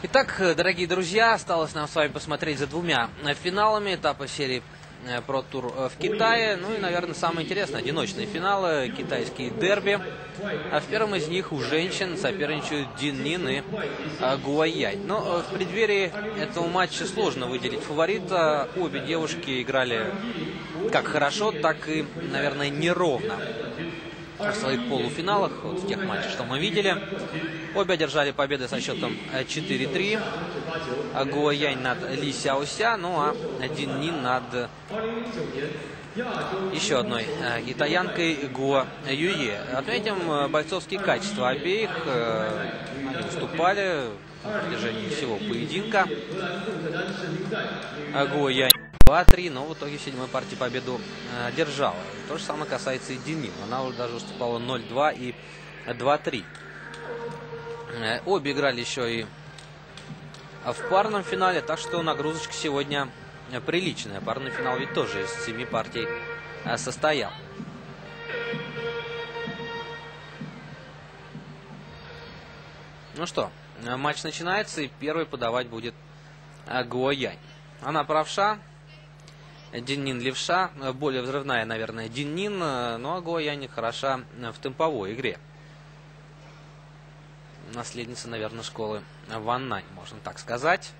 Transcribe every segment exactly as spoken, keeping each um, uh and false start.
Итак, дорогие друзья, осталось нам с вами посмотреть за двумя финалами этапа серии Pro Tour в Китае. Ну и, наверное, самое интересное, одиночные финалы, китайские дерби. А в первом из них у женщин соперничают Дин Нин и Гуо Янь. Но в преддверии этого матча сложно выделить фаворита. Обе девушки играли как хорошо, так и, наверное, неровно в своих полуфиналах, вот в тех матчах, что мы видели. Обе одержали победы со счетом четыре-три. Гуо Янь над Ли Сяося, ну а Дин Нин над еще одной китаянкой Гуо Юе. Отметим бойцовские качества обеих. Они выступали на протяжении всего поединка. Гуо Янь два-три, но в итоге в седьмой партии победу одержала. То же самое касается и Дин Нин. Она уже даже выступала ноль-два и два-три. Обе играли еще и в парном финале, так что нагрузочка сегодня приличная. Парный финал ведь тоже из семи партий состоял. Ну что, матч начинается, и первый подавать будет Гуо Янь. Она правша, Дин Нин левша, более взрывная, наверное, Дин Нин, ну а Гуо Янь хороша в темповой игре. Наследница, наверное, школы Ван Нань, можно так сказать.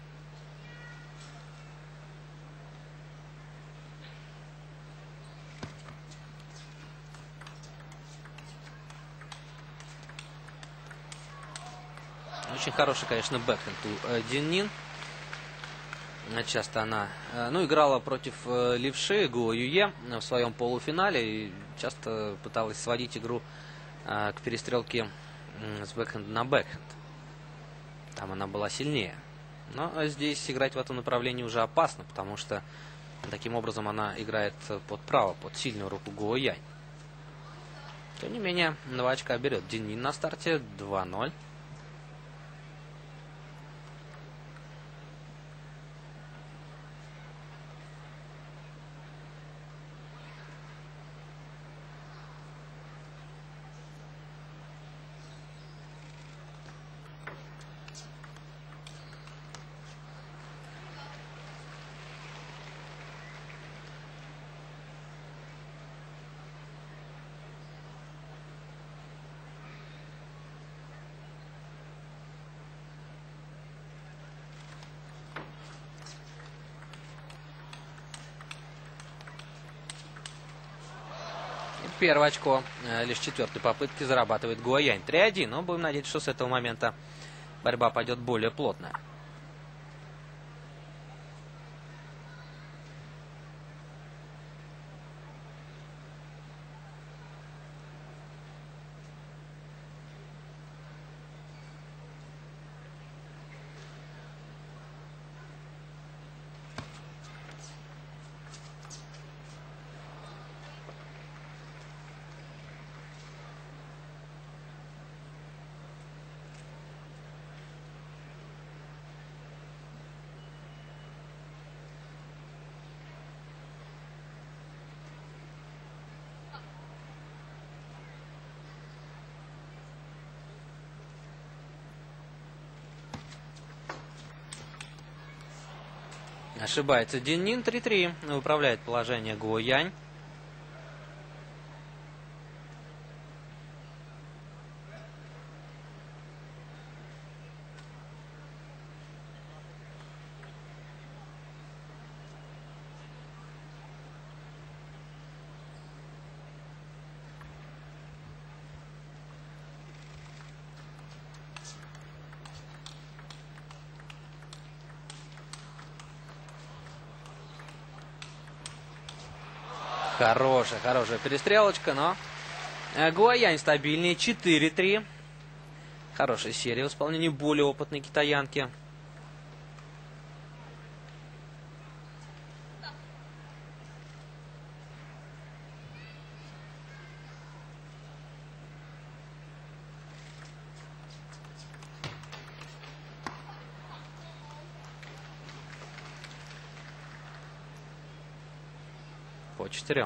Очень хороший, конечно, бэкхенд у Дин Нин. Часто она, ну, играла против левши Гуо Юе в своем полуфинале и часто пыталась сводить игру к перестрелке с бэкхенда на бэкхенд. Там она была сильнее. Но здесь играть в этом направлении уже опасно, потому что таким образом она играет под право, под сильную руку Гуо Янь. Тем не менее, два очка берет Дин Нин на старте. два-ноль. Первое очко лишь четвертой попытки зарабатывает Гуо Янь. три-один, но будем надеяться, что с этого момента борьба пойдет более плотная. Ошибается Дин Нин. три-три. Выправляет положение Гуо Янь. Хорошая, хорошая перестрелочка, но Гуо Янь стабильнее. четыре-три. Хорошая серия в исполнении более опытной китаянки. По четырем.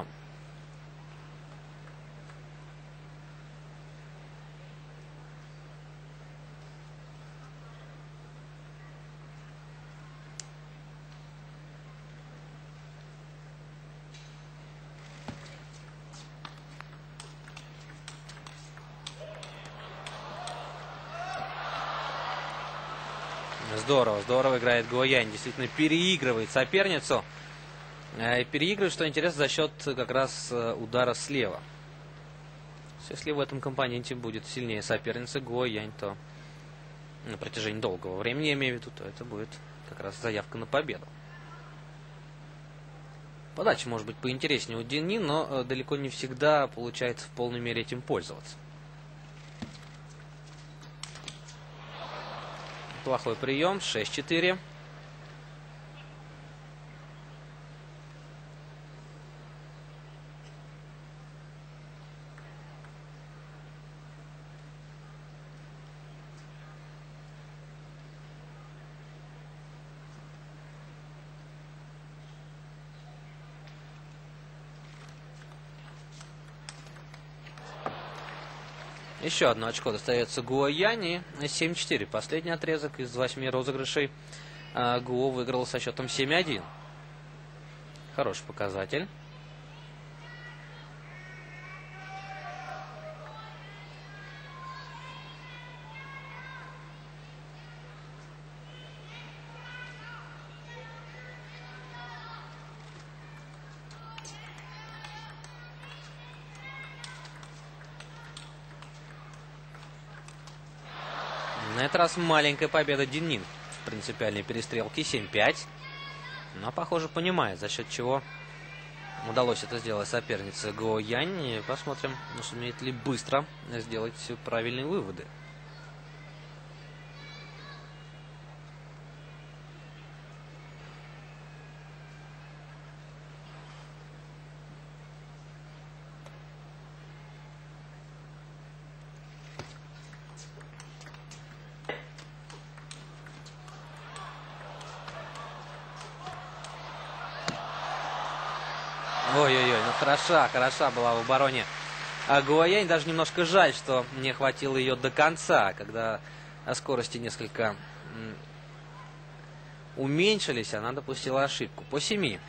Здорово, здорово играет Гуо Янь. Действительно переигрывает соперницу. И переигрывает, что интересно, за счет как раз удара слева. Если в этом компоненте будет сильнее соперница Гуо Янь, то на протяжении долгого времени, я имею в виду, то это будет как раз заявка на победу. Подача может быть поинтереснее у Дин Нин, но далеко не всегда получается в полной мере этим пользоваться. Плохой прием. шесть-четыре. Еще одно очко достается Гуо Янь. семь-четыре. Последний отрезок из восьми розыгрышей. Гуо выиграл со счетом семь-один. Хороший показатель. На этот раз маленькая победа Дин Нин в принципиальной перестрелке. семь-пять. Но, похоже, понимает, за счет чего удалось это сделать сопернице Гуо Янь. И посмотрим, ну, сумеет ли быстро сделать правильные выводы. Ой-ой-ой, ну хороша, хороша была в обороне а Гуо Янь. Даже немножко жаль, что не хватило ее до конца, когда скорости несколько уменьшились, она допустила ошибку. По семи.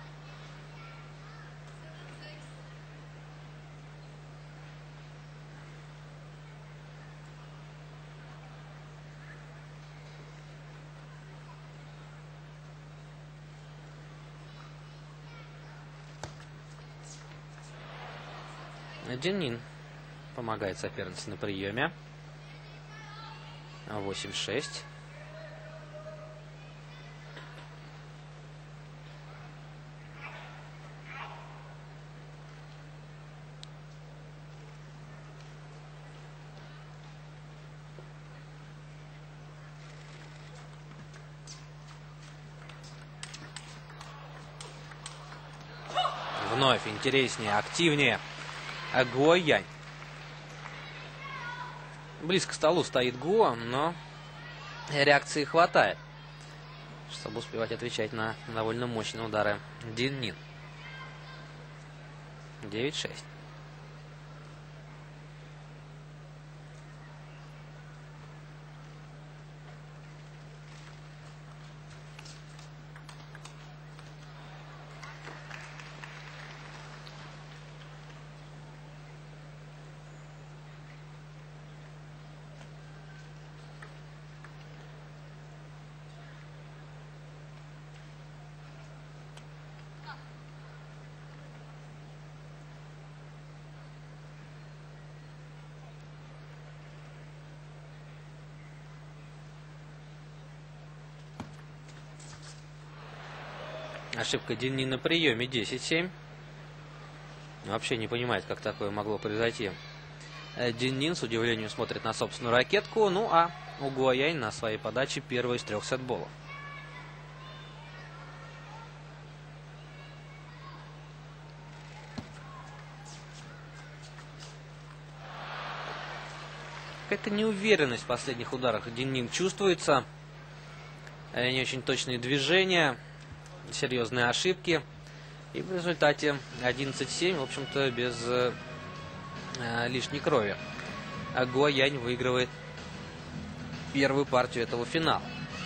Дин Нин помогает сопернице на приеме. восемь-шесть. Вновь интереснее, активнее Гуо Янь. Близко к столу стоит Гуо, но реакции хватает, чтобы успевать отвечать на довольно мощные удары Дин Нин. девять-шесть. Ошибка Дин Нин на приеме. десять-семь. Вообще не понимает, как такое могло произойти. Дин Нин с удивлением смотрит на собственную ракетку. Ну а у Гуо Янь на своей подаче первый из трех сетболов. Какая-то неуверенность в последних ударах Дин Нин чувствуется. Не очень точные движения. Серьезные ошибки. И в результате одиннадцать-семь, в общем-то, без э, лишней крови. А Гуо Янь выигрывает первую партию этого финала.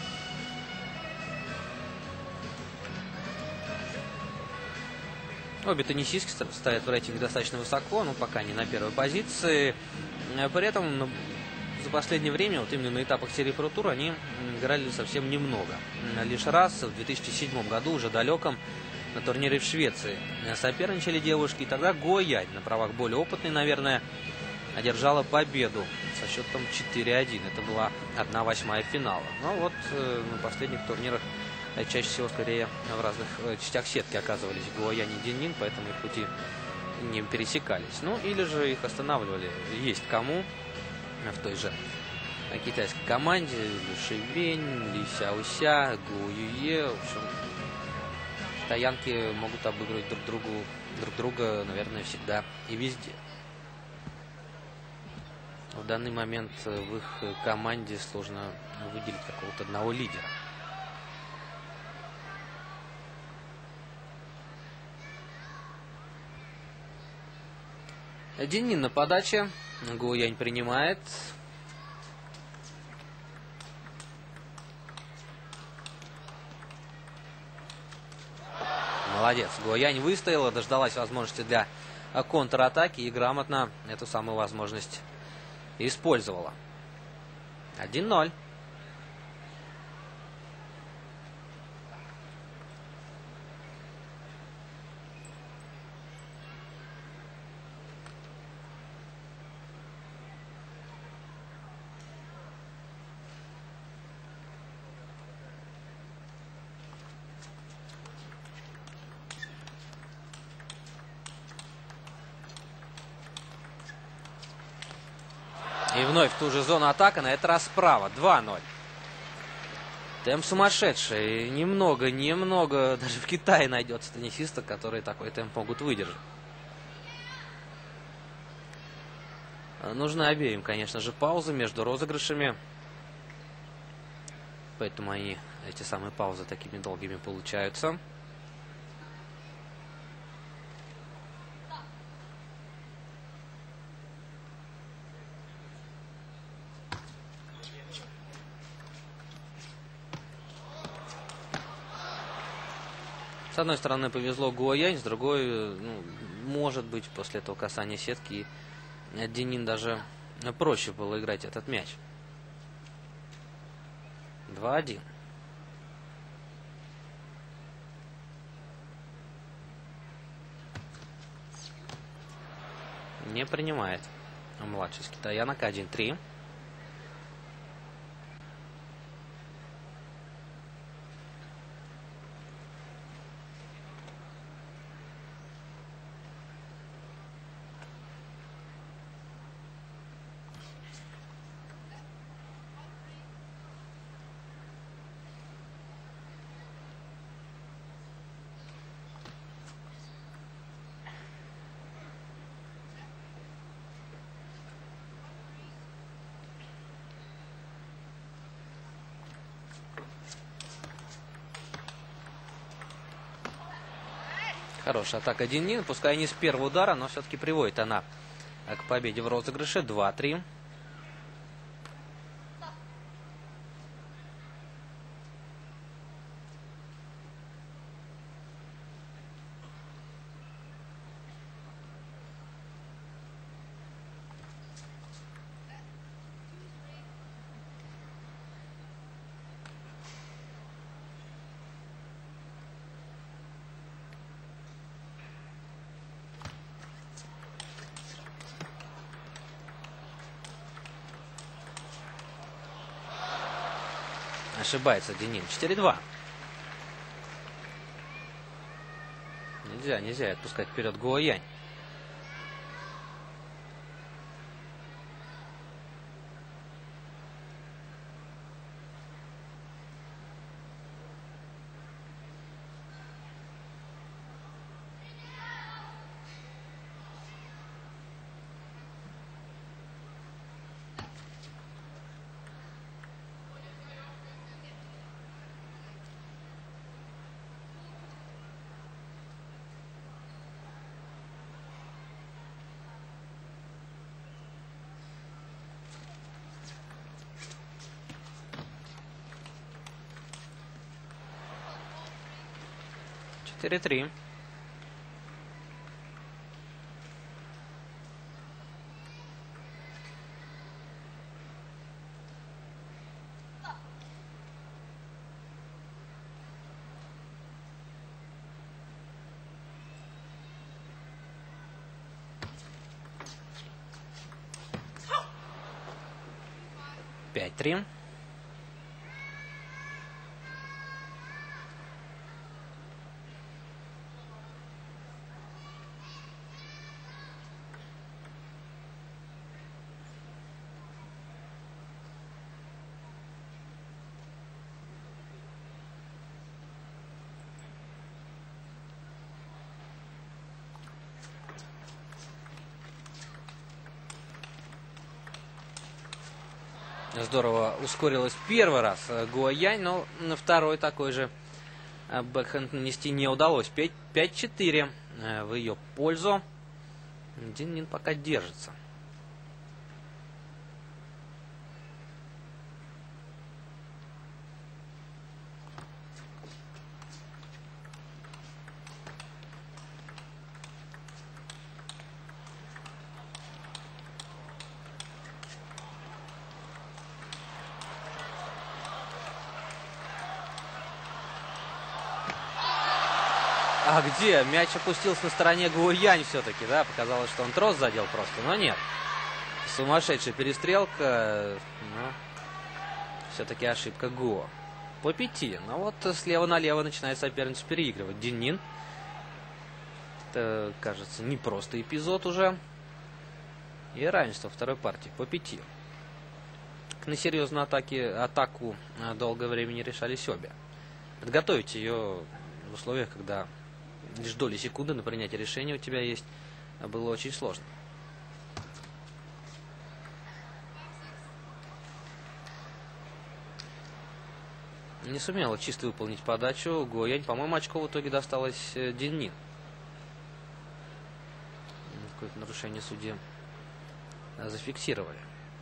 Обе теннисистки стоят в рейтинге достаточно высоко, но пока не на первой позиции. При этом за последнее время, вот именно на этапах серии Pro Tour, они играли совсем немного. Лишь раз в две тысячи седьмом году, уже далеком, на турнире в Швеции соперничали девушки. И тогда Го Янь, на правах более опытной, наверное, одержала победу со счетом четыре один. Это была одна восьмая финала. Но вот э, на последних турнирах э, чаще всего, скорее, в разных э, частях сетки оказывались Го Янь и Дин Нин, поэтому их пути не пересекались. Ну, или же их останавливали. Есть кому в той же китайской команде. Ли Шивень, Ли Сяося, Гу Юе. В общем, китаянки могут обыгрывать друг, другу, друг друга, наверное, всегда и везде. В данный момент в их команде сложно выделить какого-то одного лидера. Дин Нин на подаче. Го Янь принимает. Молодец. Го Янь выстояла, дождалась возможности для контратаки и грамотно эту самую возможность использовала. один ноль. И вновь в ту же зону атака, на этот раз справа. два ноль. Темп сумасшедший. Немного, немного. Даже в Китае найдется теннисистов, которые такой темп могут выдержать. Нужны обеим, конечно же, паузы между розыгрышами. Поэтому они, эти самые паузы, такими долгими получаются. С одной стороны, повезло Го Янь, с другой, ну, может быть, после этого касания сетки Дин Нин даже проще было играть этот мяч. два один. Не принимает младший из китаянок. один три. Хорошая атака Дин Нин. Пускай не с первого удара, но все-таки приводит она к победе в розыгрыше. два три. Ошибается Дин Нин. четыре два. Нельзя, нельзя отпускать вперед Го Янь. четыре три. пять три. Здорово ускорилась первый раз Гуо Янь, но на второй такой же бэкхенд нанести не удалось. пять четыре в ее пользу. Дин Нин пока держится. А где? Мяч опустился на стороне Гуо Янь все-таки, да? Показалось, что он трос задел просто, но нет. Сумасшедшая перестрелка, но все-таки ошибка Гуо. По пяти. Но вот слева налево начинает соперницу переигрывать. Дин Нин. Это, кажется, не просто эпизод уже. И равенство второй партии. По пяти. На серьезную атаки, атаку долгое время не решались обе. Подготовить ее в условиях, когда лишь доли секунды на принятие решения у тебя есть, было очень сложно. Не сумела чисто выполнить подачу Гуо Янь. По-моему, очко в итоге досталось Дин Нин. Какое-то нарушение судьи зафиксировали.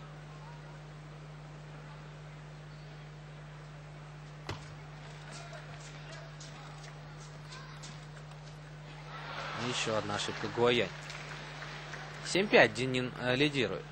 Еще одна ошибка Гуо Янь. семь пять Дин Нин э, лидирует.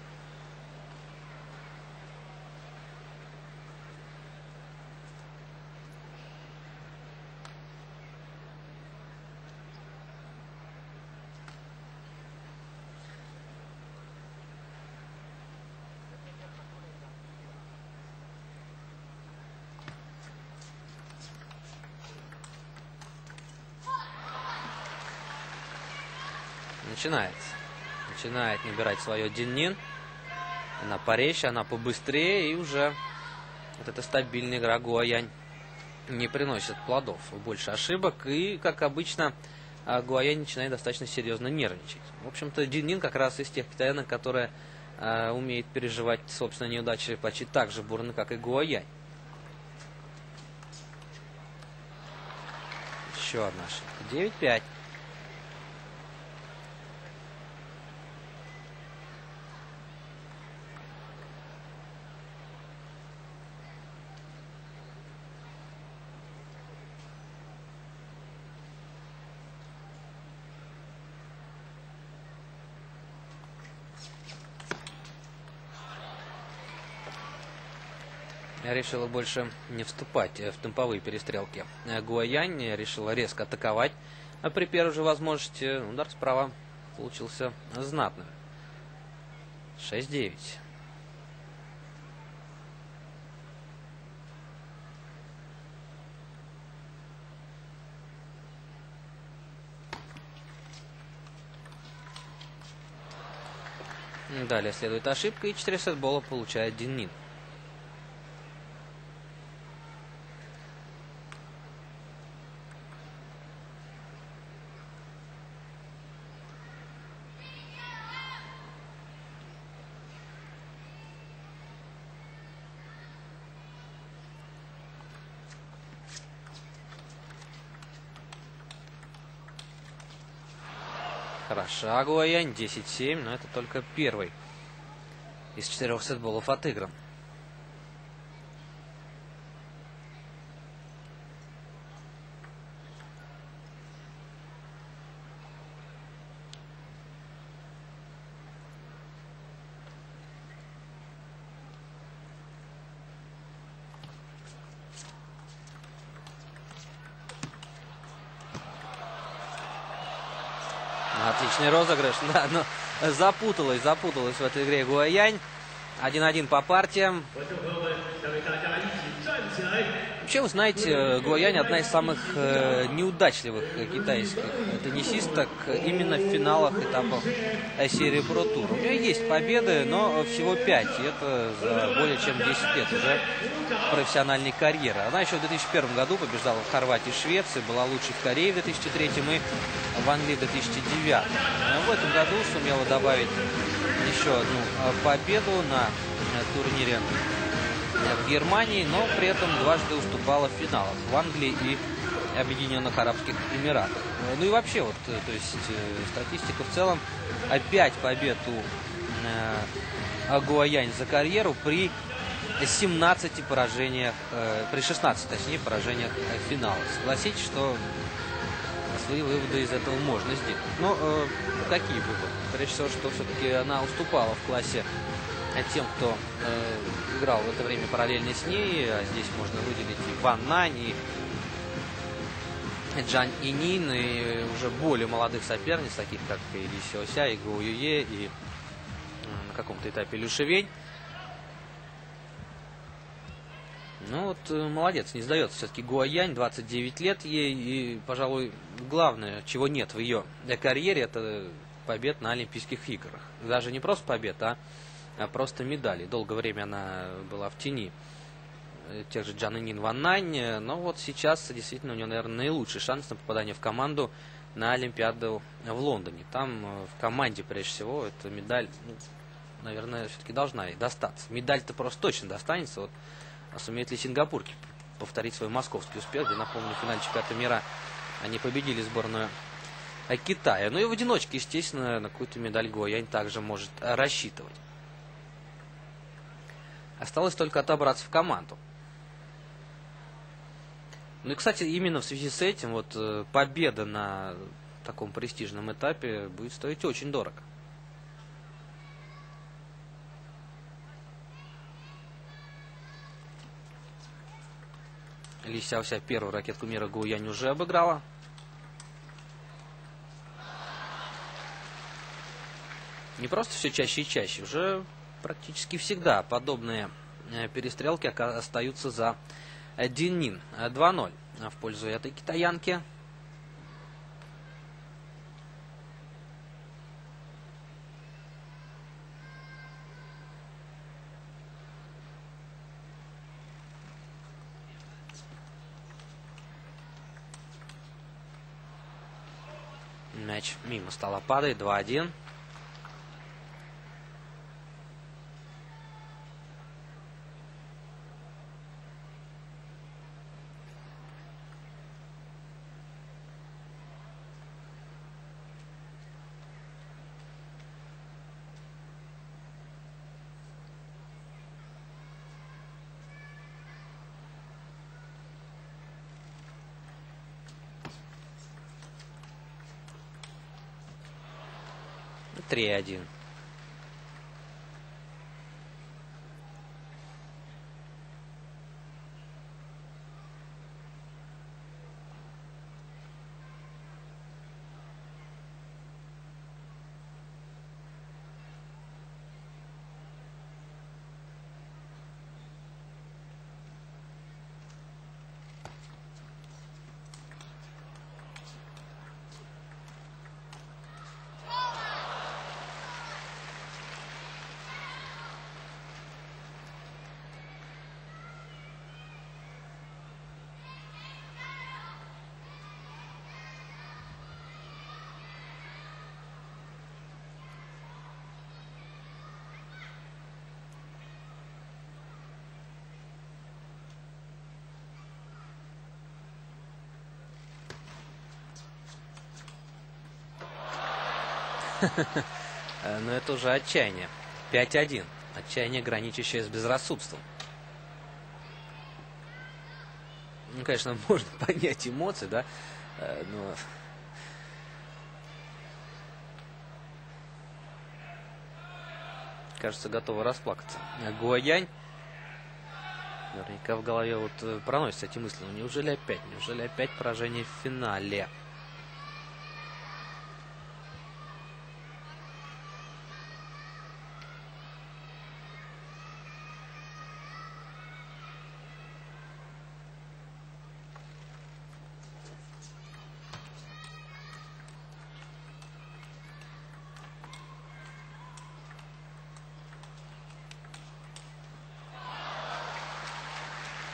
Начинается. Начинает набирать свое Дин Нин. Она порезче, она побыстрее. И уже вот эта стабильная игра Гуо Янь не приносит плодов. Больше ошибок. И, как обычно, Гуо Янь начинает достаточно серьезно нервничать. В общем-то, Дин Нин как раз из тех китаянок, которые э, умеет переживать собственные неудачи почти так же бурно, как и Гуо Янь. Еще одна ошибка. девять пять. Решила больше не вступать в темповые перестрелки. Гуо Янь решила резко атаковать. А при первой же возможности удар справа получился знатным. шесть девять. Далее следует ошибка, и четыре сетбола получает Дин Нин. Хороша Гуо Янь, десять семь, но это только первый из четырех сетболов отыгран. Отличный розыгрыш, да, но запуталась, запуталась в этой игре Гуо Янь. один один по партиям. Вообще, вы знаете, Гуоянь одна из самых э, неудачливых китайских теннисисток именно в финалах этапов серии Pro Tour. У нее есть победы, но всего пять. И это за более чем десять лет уже профессиональной карьеры. Она еще в две тысячи первом году побеждала в Хорватии и Швеции, была лучшей в Корее в две тысячи третьем и в Англии в две тысячи девятом. В этом году сумела добавить еще одну победу на турнире в Германии, но при этом дважды уступала в финалах в Англии и Объединенных Арабских Эмиратах. Ну и вообще, вот, то есть статистика в целом, опять побед у Гуоянь за карьеру при семнадцати поражениях, при шестнадцати, точнее, поражениях в финалах. Согласитесь, что свои выводы из этого можно сделать. Но э, какие выводы? Прежде всего, что все-таки она уступала в классе тем, кто э, играл в это время параллельно с ней. А здесь можно выделить и Ван Нань, и Джан Инин, и уже более молодых соперниц, таких как и Ли Сяося, и Гоу Юе, и э, на каком-то этапе Лю Шивень. Ну вот, э, молодец, не сдается все-таки Гуоянь, двадцать девять лет ей, и, пожалуй, главное, чего нет в ее карьере, это побед на Олимпийских играх. Даже не просто побед, а а просто медали. Долгое время она была в тени тех же Джан Инин, Ван Нань, но вот сейчас действительно у нее, наверное, наилучший шанс на попадание в команду на Олимпиаду в Лондоне. Там в команде, прежде всего, эта медаль, ну, наверное, все-таки должна ей достаться. Медаль-то просто точно достанется. Вот, а сумеет ли сингапурки повторить свой московский успех? Я напомню, в финале чемпионата мира они победили сборную Китая. Ну и в одиночке, естественно, на какую-то медаль Гуоянь также может рассчитывать. Осталось только отобраться в команду. Ну и, кстати, именно в связи с этим вот победа на таком престижном этапе будет стоить очень дорого. Ли Сяося первую ракетку мира Гуоянь уже обыграла. Не просто все чаще и чаще, уже практически всегда подобные перестрелки остаются за Диннин. два ноль в пользу этой китаянки. Мяч мимо стола падает. два один. три один. Но это уже отчаяние. пять один. Отчаяние, граничащее с безрассудством. Ну, конечно, можно понять эмоции, да, но... Кажется, готова расплакаться. Гуоянь. Наверняка в голове вот проносятся эти мысли. Ну, неужели опять? Неужели опять поражение в финале?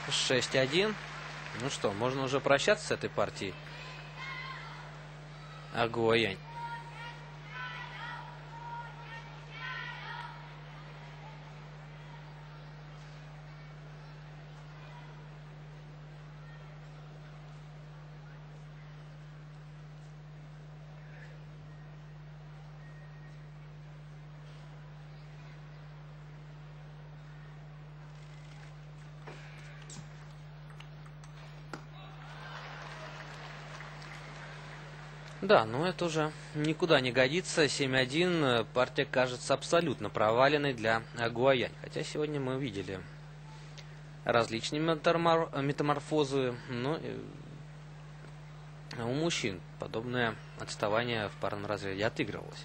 шесть один. Ну что, можно уже прощаться с этой партией. А Гуоянь. Да, но это уже никуда не годится. семь один. Партия кажется абсолютно проваленной для Гуоянь. Хотя сегодня мы видели различные метаморфозы. Но у мужчин подобное отставание в парном разряде отыгрывалось.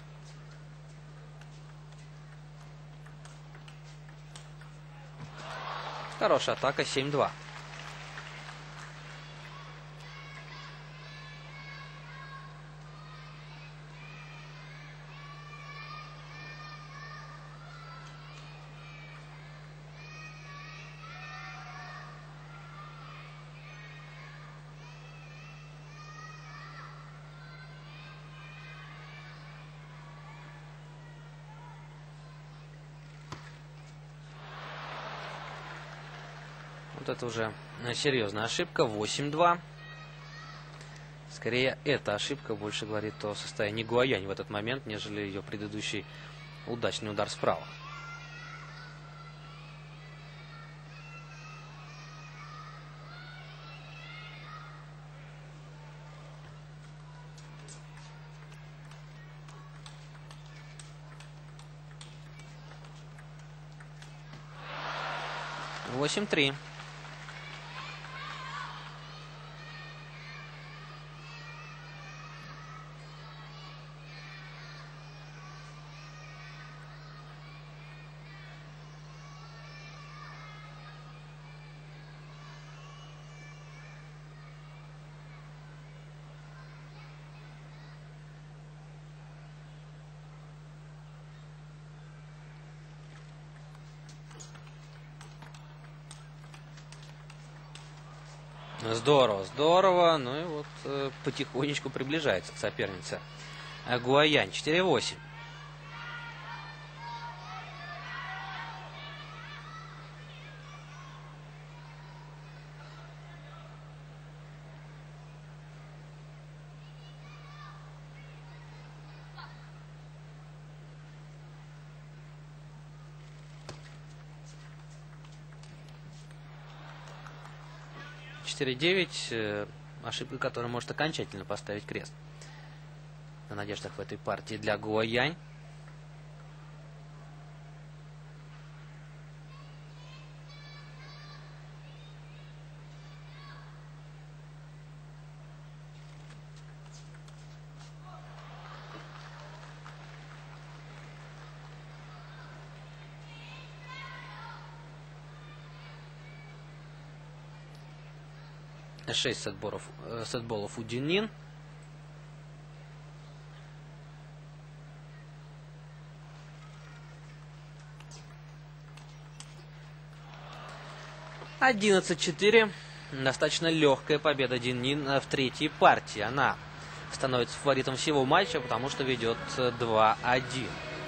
Хорошая атака. семь два. Вот это уже серьезная ошибка. восемь два. Скорее, эта ошибка больше говорит о состоянии Гуоянь в этот момент, нежели ее предыдущий удачный удар справа. восемь три. Здорово, здорово. Ну и вот э, потихонечку приближается к сопернице Гуоянь. четыре восемь. четыре девять. Ошибка, которая может окончательно поставить крест на надеждах в этой партии для Гуоянь. шесть сетболов, сетболов у Диннин. одиннадцать четыре. Достаточно легкая победа Диннин в третьей партии. Она становится фаворитом всего матча, потому что ведет два один.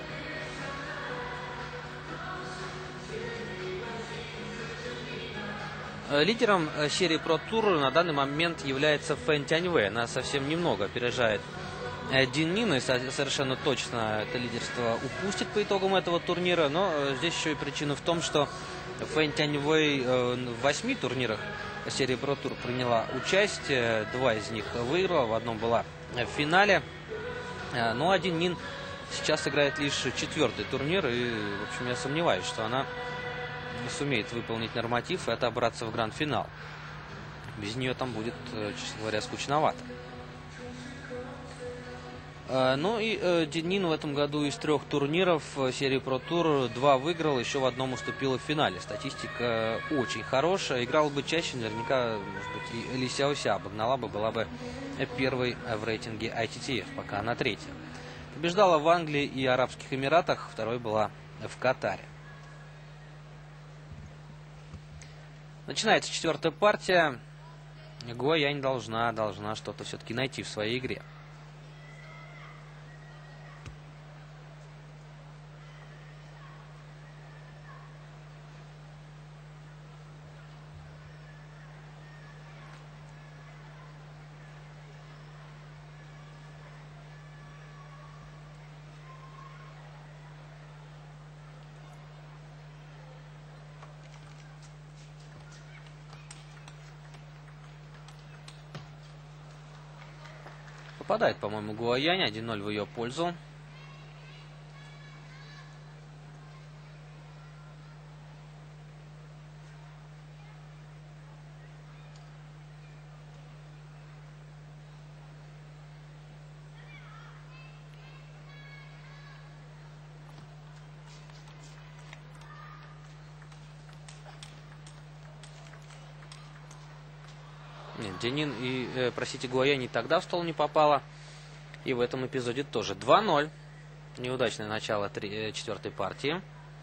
Лидером серии Pro Tour на данный момент является Фэн Тяньвэй. Она совсем немного опережает Диннин и совершенно точно это лидерство упустит по итогам этого турнира. Но здесь еще и причина в том, что Фэн Тяньвэй в восьми турнирах серии Pro Tour приняла участие. Два из них выиграла, в одном была в финале. Ну а Диннин сейчас играет лишь четвертый турнир. И, в общем, я сомневаюсь, что она не сумеет выполнить норматив и отобраться в гранд-финал. Без нее там будет, честно говоря, скучновато. Ну и Диннин в этом году из трех турниров серии Pro Tour два выиграл, еще в одном уступила в финале. Статистика очень хорошая. Играла бы чаще, наверняка, может быть, и Ли Сяося обогнала бы, была бы первой в рейтинге ай ти ти эф, пока она третья. Побеждала в Англии и Арабских Эмиратах, второй была в Катаре. Начинается четвертая партия. Гуоянь должна, должна что-то все-таки найти в своей игре. Попадает, по-моему, Гуоянь. один ноль в ее пользу. Нет, Дянин и, э, простите, Гуоянь и тогда в стол не попала. И в этом эпизоде тоже. два ноль. Неудачное начало три, четвертой партии.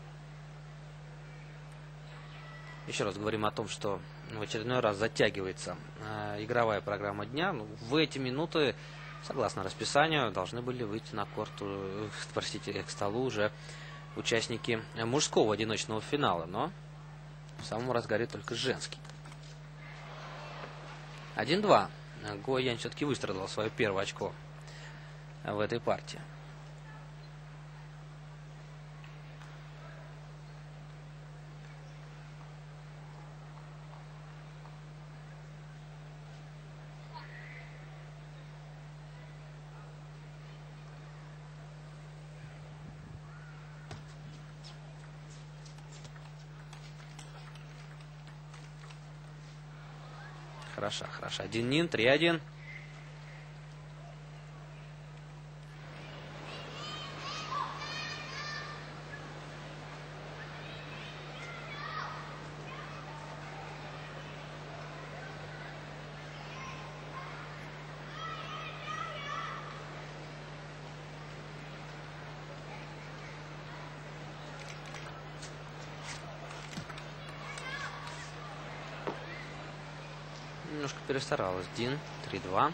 Еще раз говорим о том, что в очередной раз затягивается э, игровая программа дня. Ну, в эти минуты, согласно расписанию, должны были выйти на корт, э, простите, к столу уже участники мужского одиночного финала. Но в самом разгаре только женский. один два. Гуоянь все-таки выстрадал свое первое очко в этой партии. Хороша, хороша. один нин, три один. Немножко перестаралась. Дин, три два.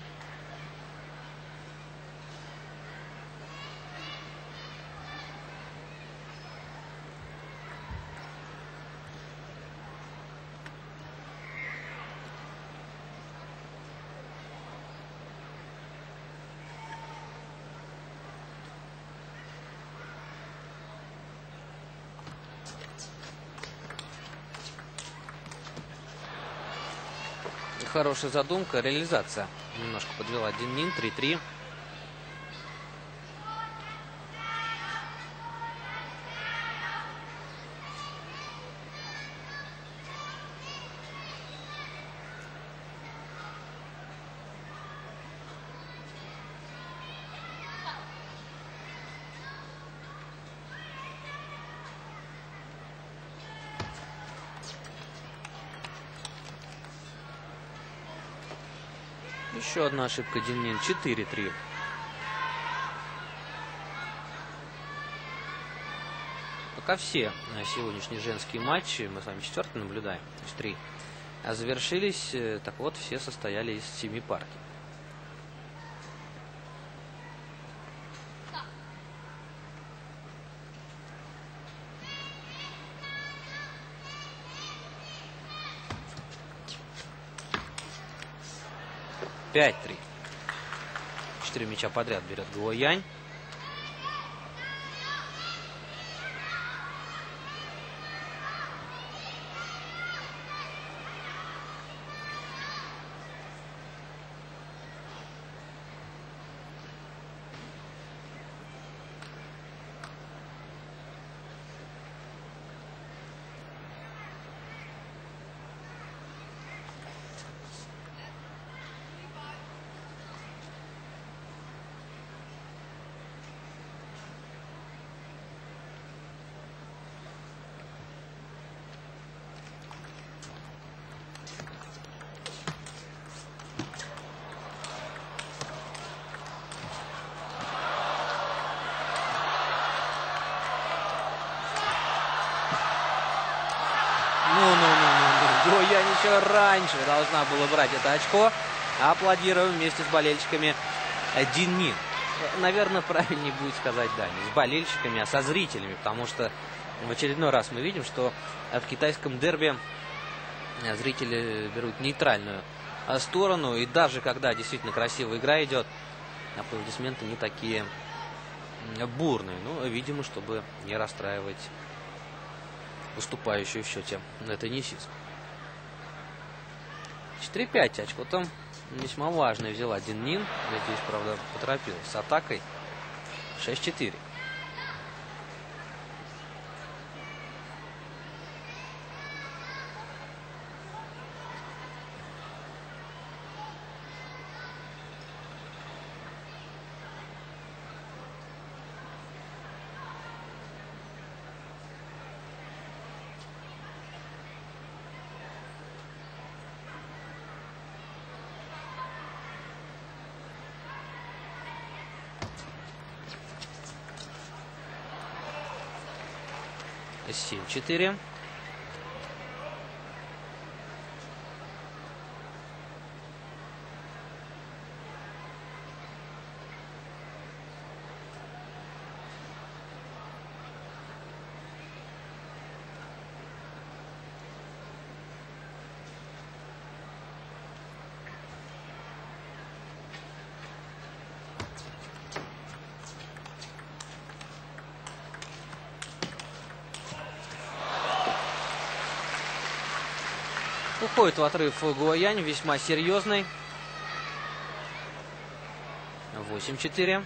Хорошая задумка, реализация. Немножко подвела один нин, три три. Еще одна ошибка Диннин. четыре три. Пока все сегодняшние женские матчи, мы с вами четвертый наблюдаем, то есть три, а завершились, так вот, все состояли из семи партий. пять три. Четыре мяча подряд берет Гуоянь. Гуоянь еще раньше должна была брать это очко. Аплодируем вместе с болельщиками Дин Нин. Наверное, правильнее будет сказать, да, не с болельщиками, а со зрителями, потому что в очередной раз мы видим, что в китайском дерби зрители берут нейтральную сторону. И даже когда действительно красивая игра идет, аплодисменты не такие бурные. Ну, видимо, чтобы не расстраивать выступающую в счете теннисист. четыре пять очко там весьма важное взяла Дин Нин. Здесь, правда, поторопилась с атакой. шесть четыре. семь четыре. Уходит в отрыв Гуоянь, весьма серьезный. восемь четыре.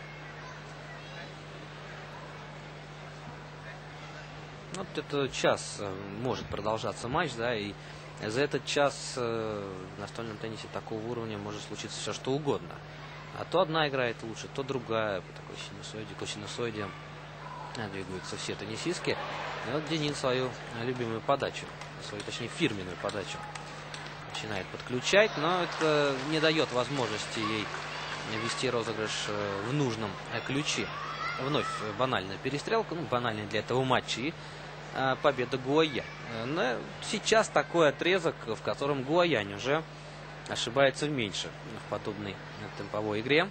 Вот это час может продолжаться матч, да, и за этот час в настольном теннисе такого уровня может случиться все что угодно. А то одна играет лучше, то другая, по такой синусоиде, косинусоиде двигаются все теннисистки. И вот Дин Нин свою любимую подачу, свою, точнее, фирменную подачу начинает подключать, но это не дает возможности ей вести розыгрыш в нужном ключе. Вновь банальная перестрелка, ну, банальная для этого матча, и а, победа Гуоянь. Но сейчас такой отрезок, в котором Гуоянь уже ошибается меньше в подобной темповой игре.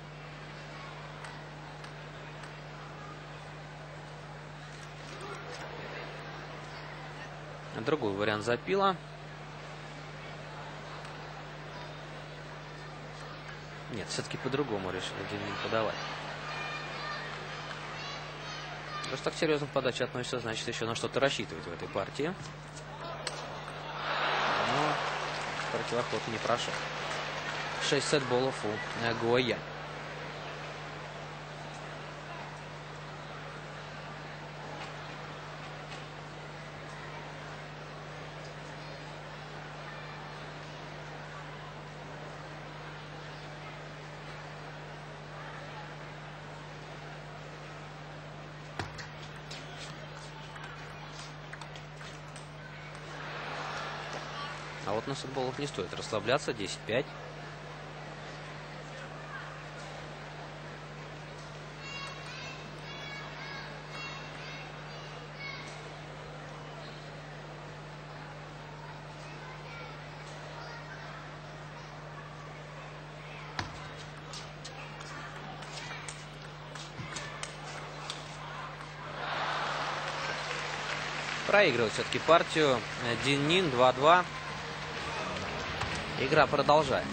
Другой вариант запила. Нет, все-таки по-другому решил Дин Нин подавать. Раз так серьезно к подаче относится, значит, еще на что-то рассчитывает в этой партии. Но противоход не прошел. шесть сетболов у Гуоянь. А вот на сетболах не стоит расслабляться. десять пять. Проигрывает все-таки партию Дин Нин. два два. Игра продолжается.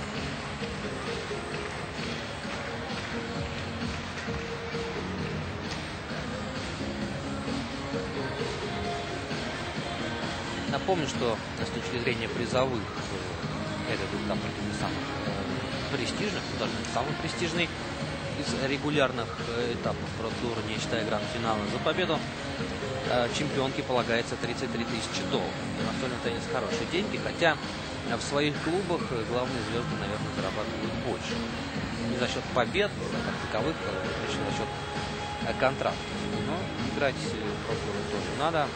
Напомню, что с точки зрения призовых этот этап один из самых престижных, даже не самый престижный из регулярных этапов Про-тура, не считая гранд-финала. За победу чемпионке полагается тридцать три тысячи долларов. Настольный теннис хорошие деньги, хотя в своих клубах главные звезды, наверное, зарабатывают больше. Не за счет побед, как таковых, лишь за счет контрактов. Но играть в Про-тур тоже надо.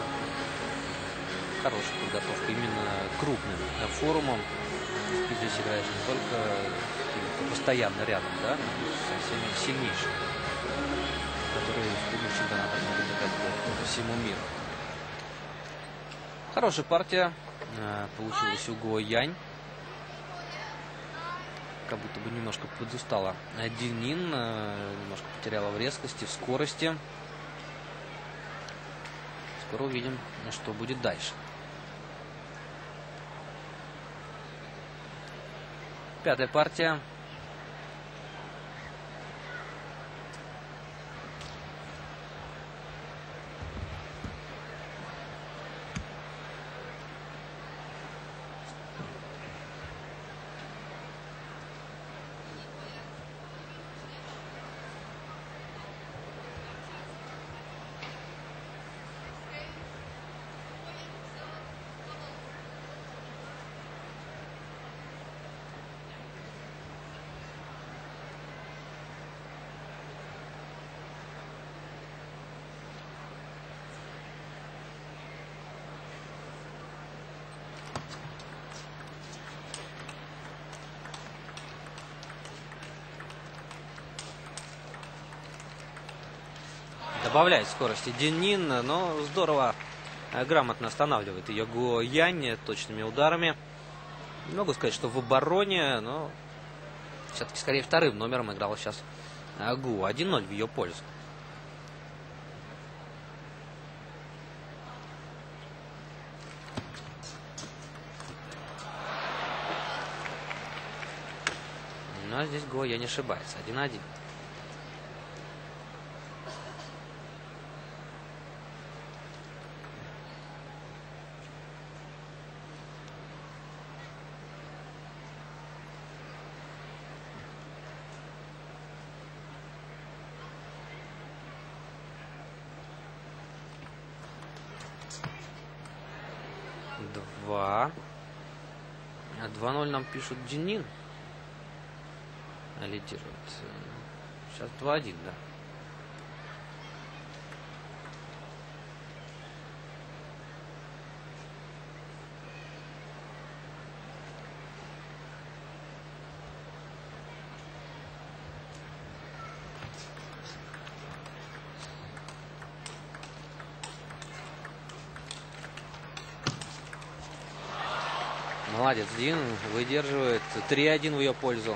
Хорошая подготовка именно крупным форумом. И здесь играешь не только постоянно рядом, да, со всеми сильнейшими, которые в клубных чемпионатах могут играть по всему миру. Хорошая партия э, получилось у Го Янь. Как будто бы немножко подустала Динин, э, немножко потеряла в резкости, в скорости. Скоро увидим, что будет дальше. Пятая партия. Добавляет скорости Динин, но здорово, грамотно останавливает ее Го Янь точными ударами. Не могу сказать, что в обороне, но все-таки скорее вторым номером играла сейчас Гу. один ноль в ее пользу. Но здесь Го Янь ошибается. один один. два. два ноль нам пишут Динин. Лидирует. Сейчас два один, да. Молодец, Дин выдерживает. три один в ее пользу.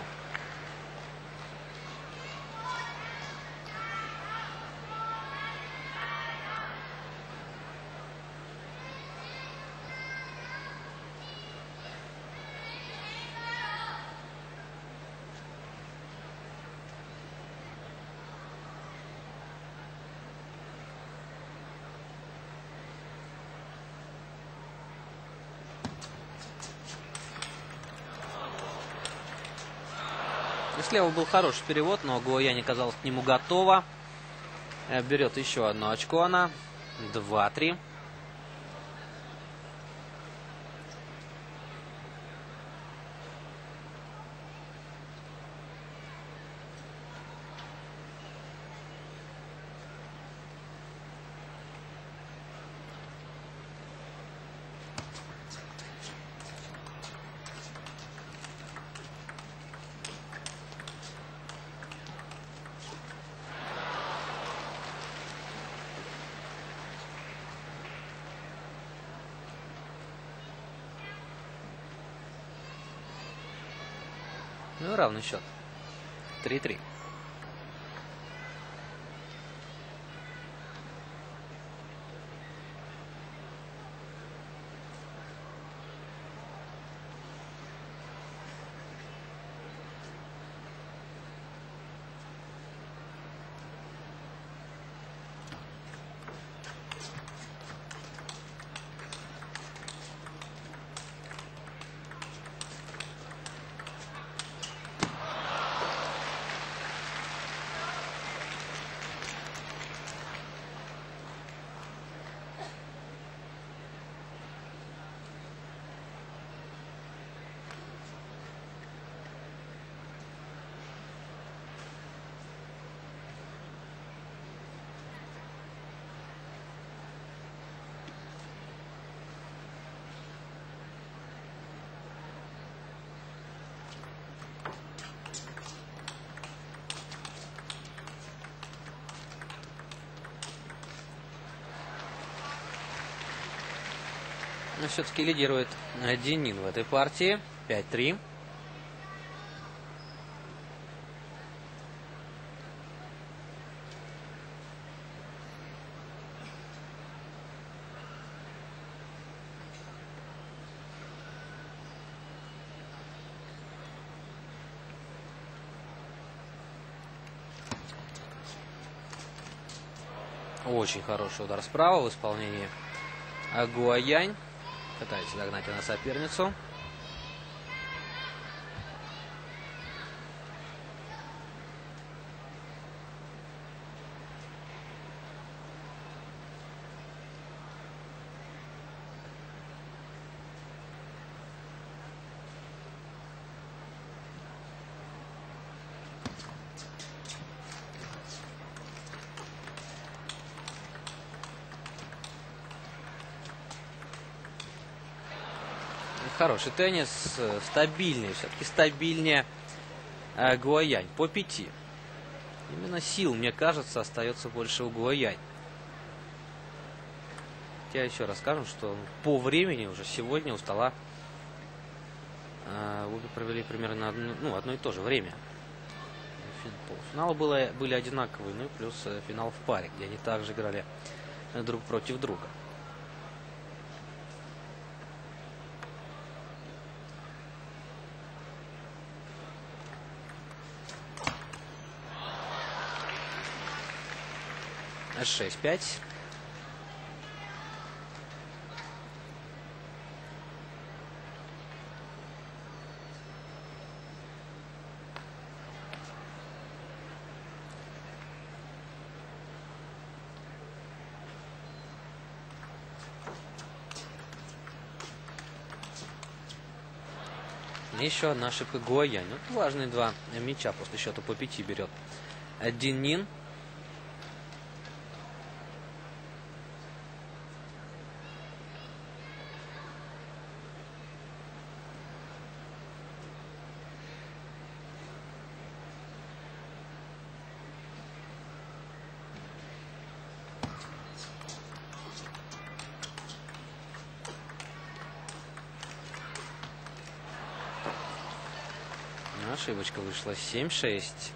Слева был хороший перевод, но Го Янь оказалась к нему готова. Берет еще одно очко она. два три. Ну, равный счет. три три. все-таки лидирует Денин в этой партии. пять три. Очень хороший удар справа в исполнении Гуоянь. Пытается догнать она соперницу. Хороший теннис, стабильный, все-таки стабильнее э, Гуоянь по пяти. Именно сил, мне кажется, остается больше у Гуоянь. Я еще раз скажу, что по времени уже сегодня у стола э, обе провели примерно одно, ну, одно и то же время. Полуфиналы было, были одинаковые, ну и плюс э, финал в паре, где они также играли друг против друга. шесть пять. Еще одна ошибка Гуоянь. Вот важные два мяча после счета по пяти берет Денин. Ошибочка вышла. семь шесть.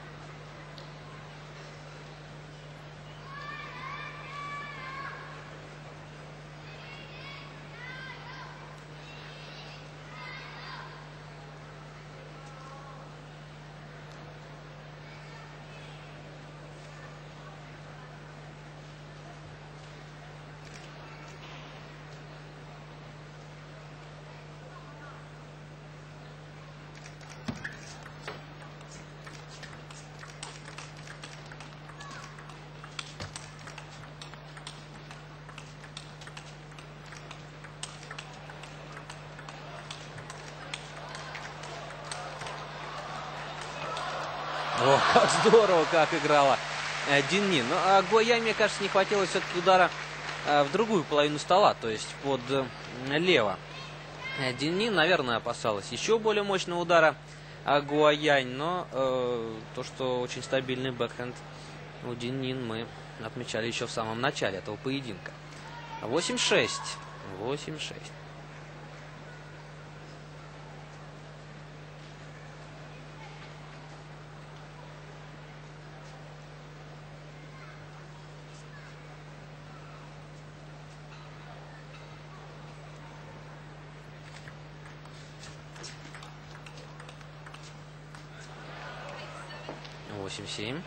О, как здорово, как играла Денин. Ну, а Гуоянь, мне кажется, не хватило все-таки удара в другую половину стола, то есть под лево. Денин, наверное, опасалась еще более мощного удара Гуоянь, но э, то, что очень стабильный бэкхенд у Денин, мы отмечали еще в самом начале этого поединка. восемь шесть. восемь шесть. восемь семь.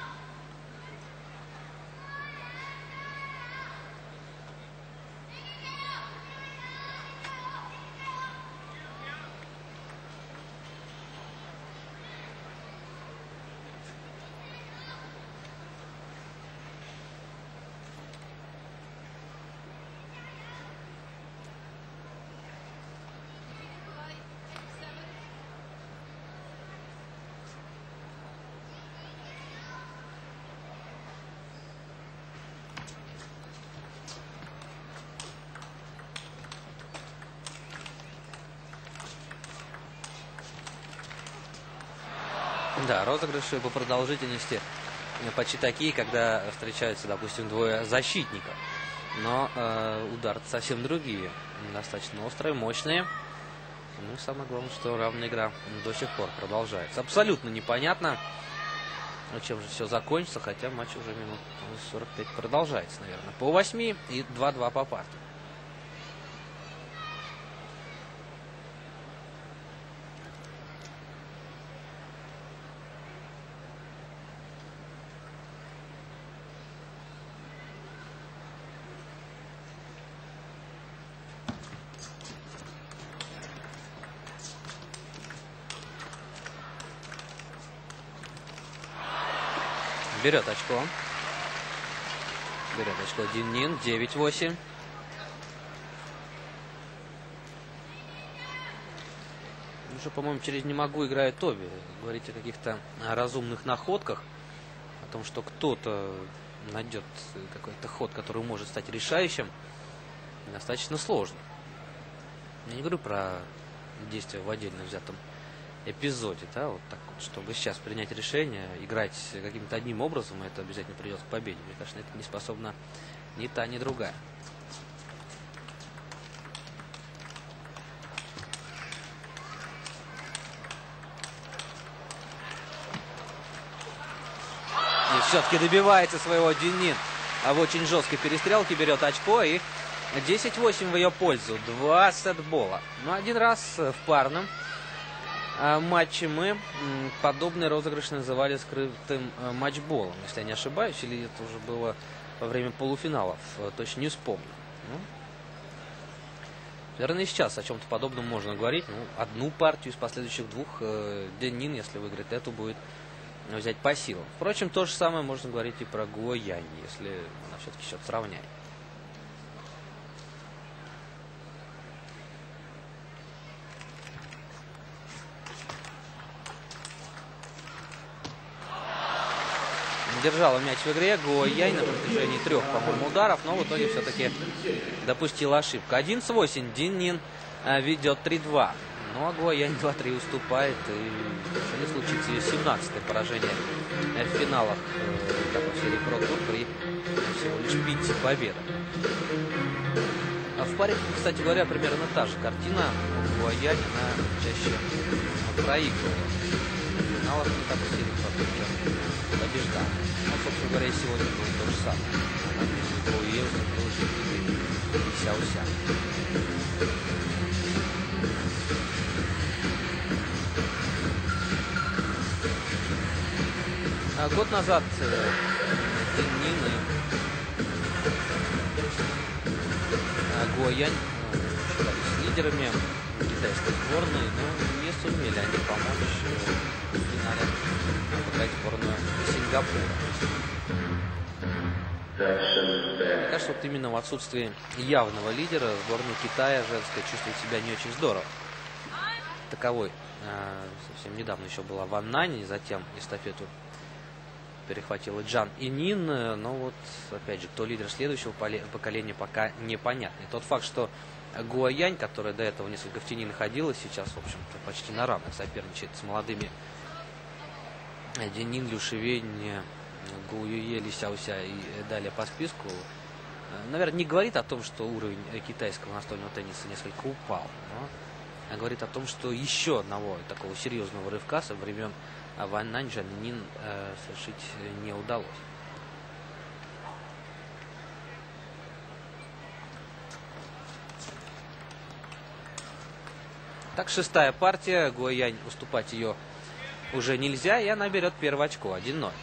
Да, розыгрыши по продолжительности почти такие, когда встречаются, допустим, двое защитников. Но э, удары совсем другие. Достаточно острые, мощные. Ну и самое главное, что равная игра до сих пор продолжается. Абсолютно непонятно, чем же все закончится, хотя матч уже минут сорок пять продолжается, наверное. По восьми и два-два по партии. Берет очко. Берет очко Дин Нин. девять восемь. Уже, по-моему, через «не могу» играет Тоби. Говорить о каких-то разумных находках. О том, что кто-то найдет какой-то ход, который может стать решающим. Достаточно сложно. Я не говорю про действия в отдельно взятом эпизоде, да, вот так вот, чтобы сейчас принять решение, играть каким-то одним образом, это обязательно придет к победе. Мне кажется, это не способна ни та, ни другая. И все-таки добивается своего Дин Нин. А в очень жесткой перестрелке берет очко и десять восемь в ее пользу. Два сетбола. Но один раз в парном матче мы подобный розыгрыш называли скрытым матчболом, если я не ошибаюсь, или это уже было во время полуфиналов, точно не вспомню. Ну, наверное, и сейчас о чем-то подобном можно говорить. Ну, одну партию из последующих двух э, Дин Нин, если выиграет эту, будет взять по силам. Впрочем, то же самое можно говорить и про Гуо Янь, если она все-таки счет сравняет. Держала мяч в игре Гуо Янь на протяжении трех, по-моему, ударов, но в итоге все-таки допустила ошибку. одиннадцать восемь. Дин Нин ведет три-два. Ну а Гуо Янь два-три уступает. И что не случится ее семнадцатое поражение в финалах такой серии Pro Tour при всего лишь пяти победах. А в паре, кстати говоря, примерно та же картина. Гуо Янь, она чаще проигрывает. В финалах такой серии Pro Tour побеждала. Ну, собственно говоря, сегодня было то же самое. Она Гуо Янь уступила четыре Сяося. А год назад Дин Нин и Гуо Янь считались лидерами китайской сборной, но не сумели они помочь в финале обыграть сборную Сингапура. Мне кажется, вот именно в отсутствии явного лидера сборная Китая женская чувствует себя не очень здорово. Таковой совсем недавно еще была Ван Нань, и затем эстафету перехватила Джан и Нин, но вот, опять же, кто лидер следующего поколения, пока непонятно. И тот факт, что Гуо Янь, которая до этого несколько в тени находилась, сейчас, в общем-то, почти на равных соперничает с молодыми Дин Нин, Лю Шивень, Гу Юе, Ли Сяося и далее по списку, наверное, не говорит о том, что уровень китайского настольного тенниса несколько упал, но говорит о том, что еще одного такого серьезного рывка со времен Ван Нань Джан Нин э, совершить не удалось. Так, шестая партия. Гуо Янь, уступать ее уже нельзя, и она берет первое очко. один ноль.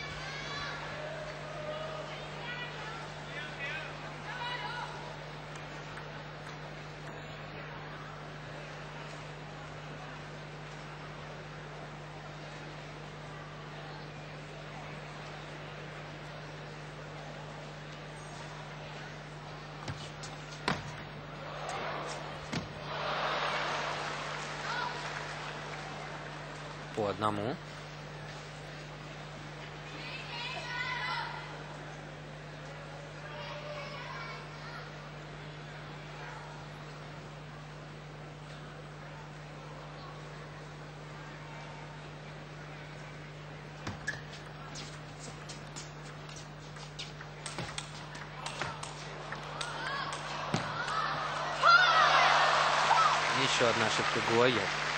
По одному. Еще одна ошибка Гуоян.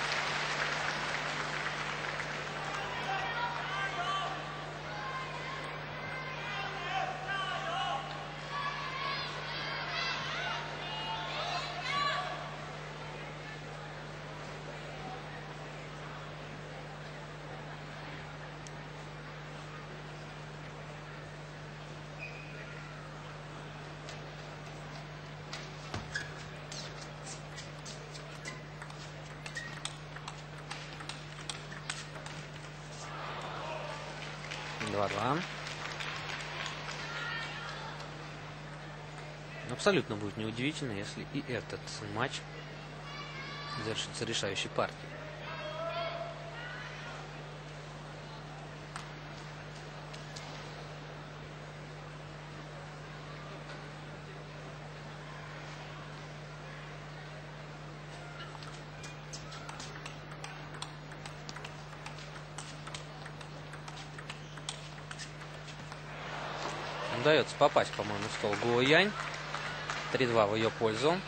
два-два. Абсолютно будет неудивительно, если и этот матч завершится решающей партией. Удается попасть, по-моему, в стол Гуоянь. три-два в ее пользу.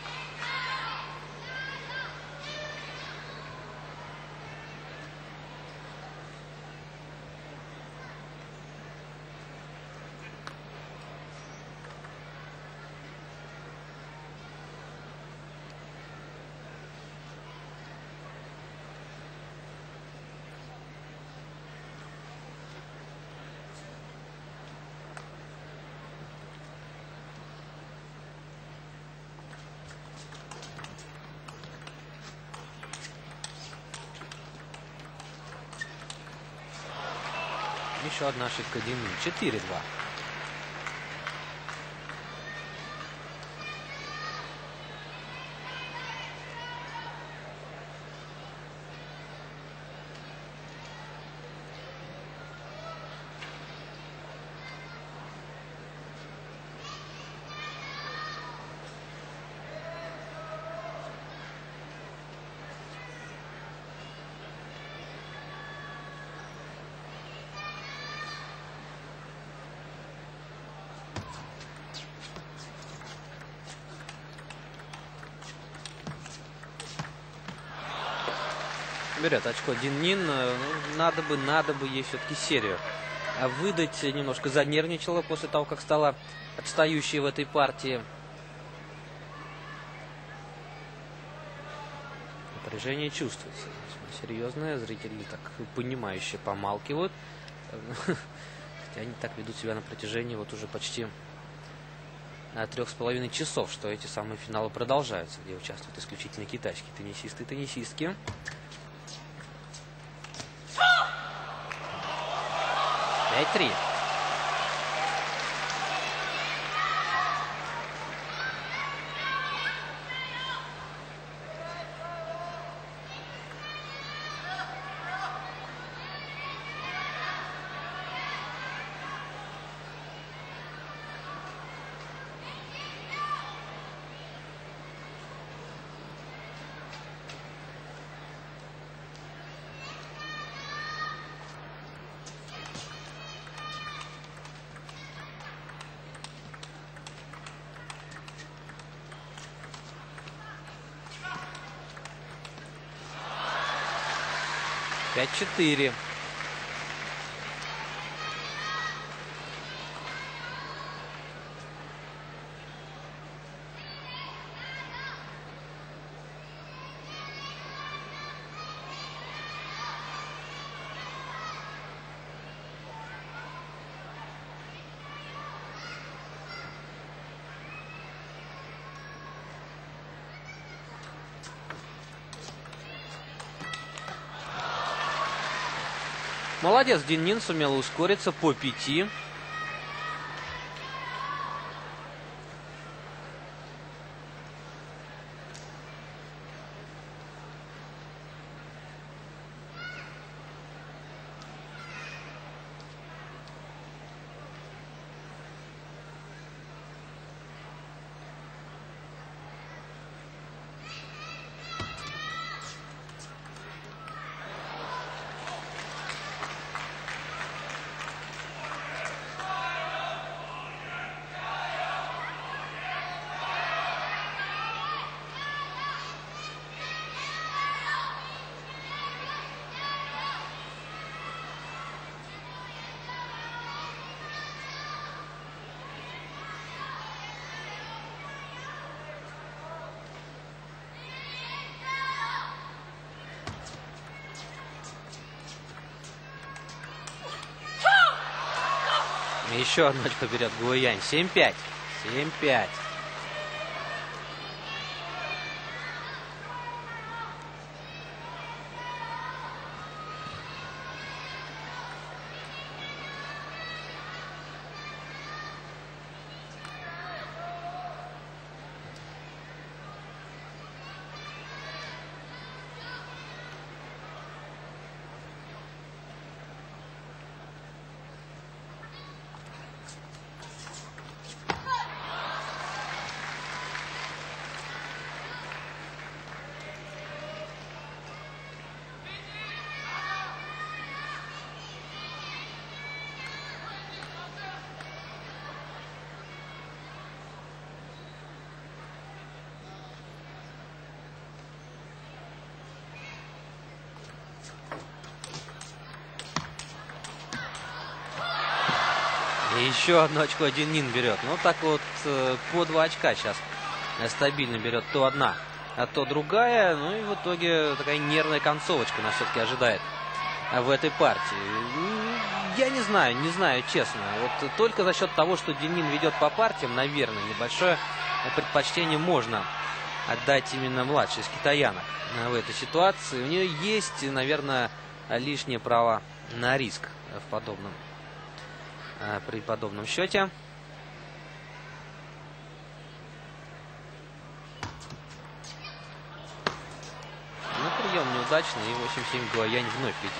Еще одна ошибка Дин Нин. четыре-два. Берет очко Дин Нин. Ну, надо бы, надо бы ей все-таки серию выдать. Немножко занервничала после того, как стала отстающей в этой партии. Напряжение чувствуется. Серьезное. Зрители так понимающе помалкивают. Хотя они так ведут себя на протяжении вот уже почти трех с половиной часов, что эти самые финалы продолжаются, где участвуют исключительно китайские теннисисты и теннисистки. пять-три. пять-четыре. Молодец, Дин Нин сумела ускориться по пяти. Еще одну очко берет Гуоянь. семь пять. семь пять. И еще одно очко Дин Нин берет. Ну, так вот, по два очка сейчас стабильно берет то одна, а то другая. Ну, и в итоге такая нервная концовочка нас все-таки ожидает в этой партии. Я не знаю, не знаю, честно. Вот только за счет того, что Дин Нин ведет по партиям, наверное, небольшое предпочтение можно отдать именно младшей из китаянок в этой ситуации. У нее есть, наверное, лишнее право на риск в подобном при подобном счете. Ну, прием неудачный, и восемь семь Гуоянь вновь летит.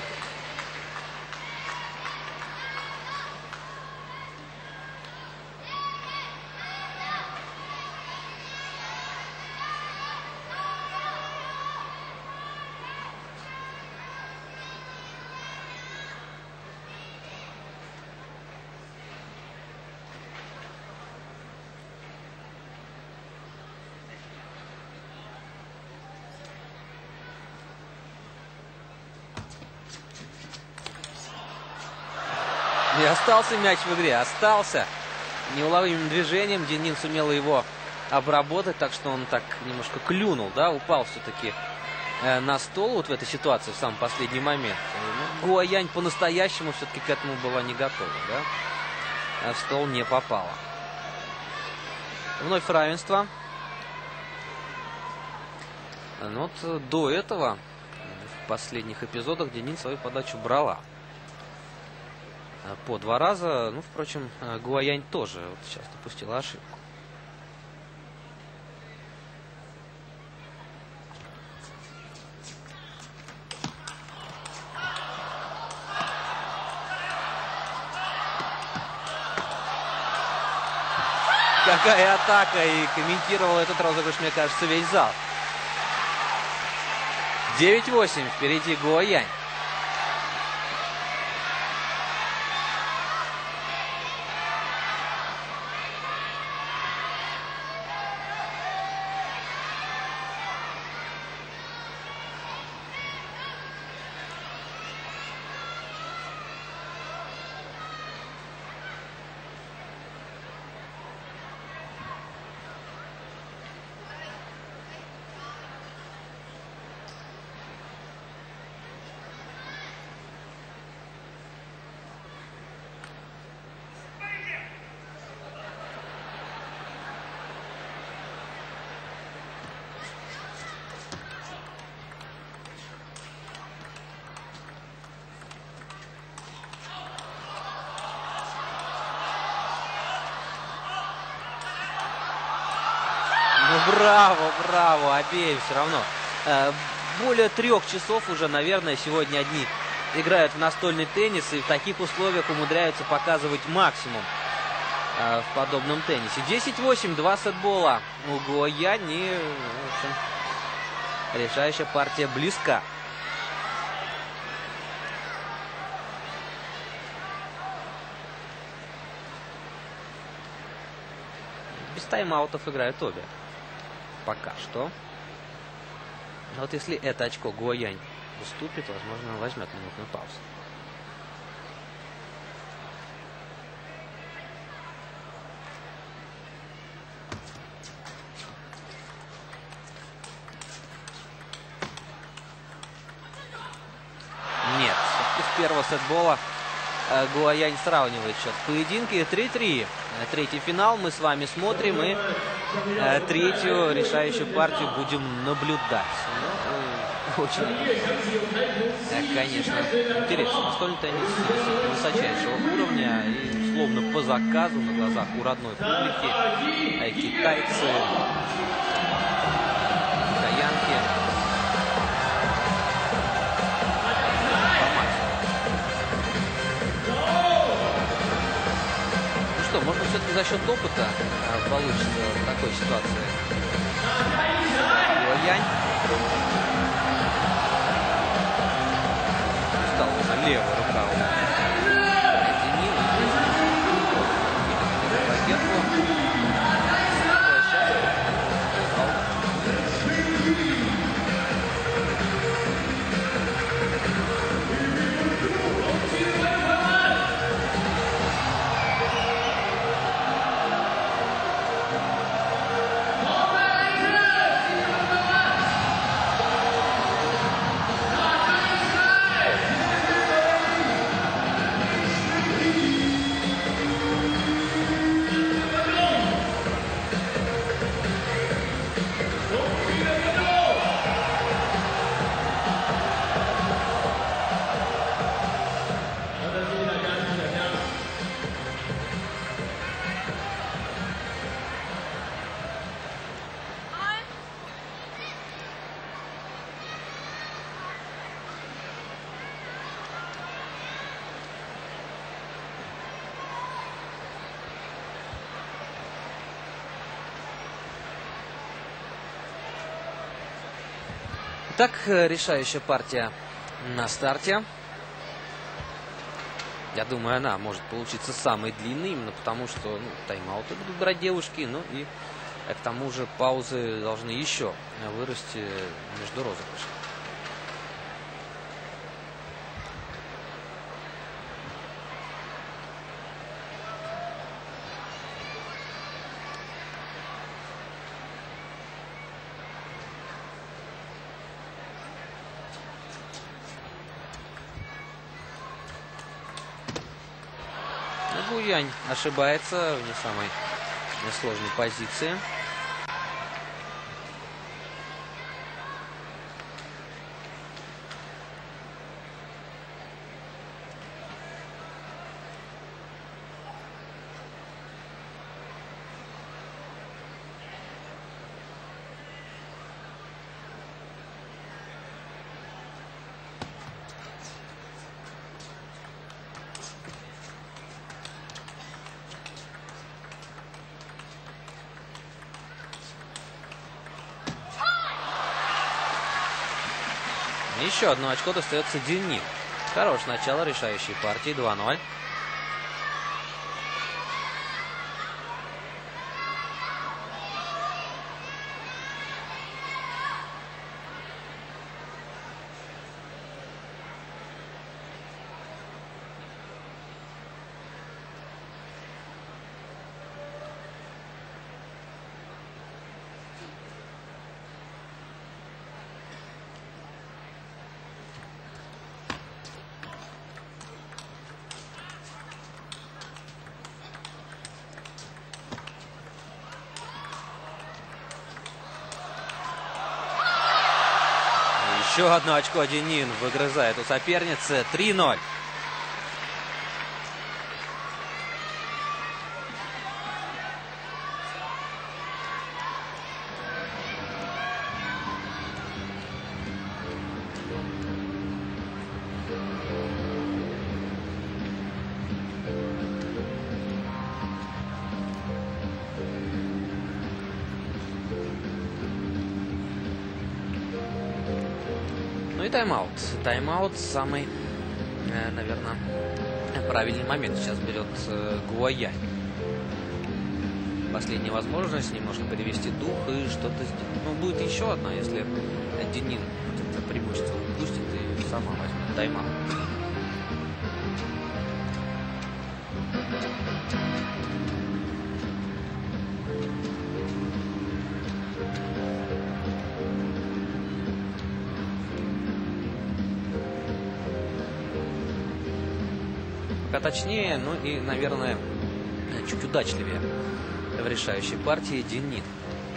И остался мяч в игре, остался. Неуловимым движением Дин Нин сумела его обработать, так что он так немножко клюнул, да, упал все-таки э, на стол вот в этой ситуации в самый последний момент. Ну, Гуоянь по-настоящему все-таки к этому была не готова, да, а в стол не попала. Вновь равенство. Но вот до этого, в последних эпизодах, Дин Нин свою подачу брала по два раза. Ну, впрочем, Гуоянь тоже вот сейчас допустила ошибку. Какая атака! И комментировал этот розыгрыш, мне кажется, весь зал. девять восемь. Впереди Гуоянь. Браво, браво, обеим все равно. Более трех часов уже, наверное, сегодня одни играют в настольный теннис и в таких условиях умудряются показывать максимум в подобном теннисе. десять восемь, два сетбола у Гуоянь, и, в общем, решающая партия близка. Без тайм-аутов играют обе. Пока что. Но вот если это очко Гуоянь уступит, возможно, он возьмет минутную паузу. Нет, все-таки с первого сетбола Гуоянь сравнивает счет в поединке. три-три. Третий финал мы с вами смотрим. И третью решающую партию будем наблюдать. Ну, очень, конечно, интересно. Настольный теннис высочайшего уровня. И словно по заказу на глазах у родной публики китайцы, китаянки что, может быть, все-таки за счет опыта а, получится в такой ситуации. Гуоянь. Стала уже левая рука у Денина. Ракетку. Так, решающая партия на старте. Я думаю, она может получиться самой длинной, именно потому что ну, тайм-ауты будут брать девушки, ну и к тому же паузы должны еще вырасти между розыгрышами. Гуоянь ошибается в не самой сложной позиции. Еще одно очко достается Денин. Хорошее начало решающей партии. два ноль. Еще одно очко Денин выгрызает у соперницы. три ноль. Ну и тайм-аут. Тайм-аут самый, э, наверное, правильный момент сейчас берет э, Гуоянь. Последняя возможность немножко перевести дух и что-то сделать. Ну, будет еще одна, если Денин это преимущество упустит и сама возьмет тайм-аут. пока точнее, ну и, наверное, чуть удачливее в решающей партии Дин Нин.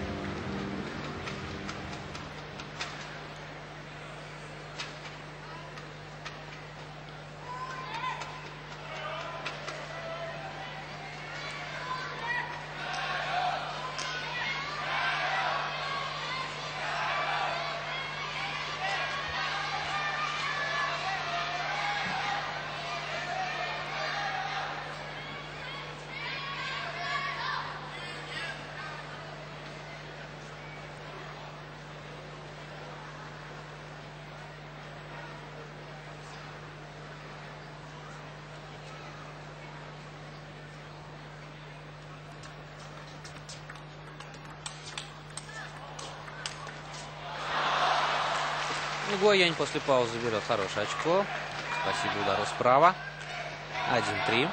Гуоянь после паузы берет хорошее очко. Спасибо удару справа. один-три.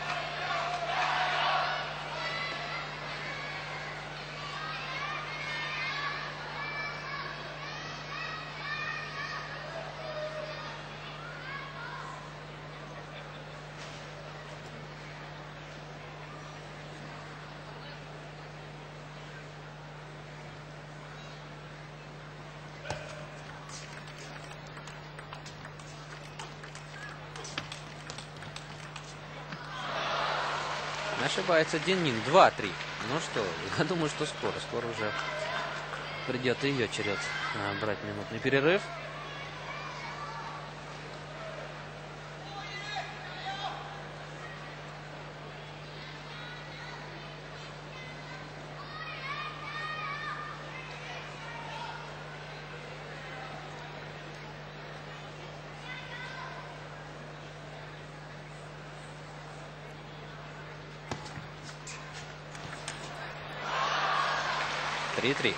Ошибается Дин Нин. два-три. Ну что, я думаю, что скоро. Скоро уже придет и ее черед брать минутный перерыв. три-три.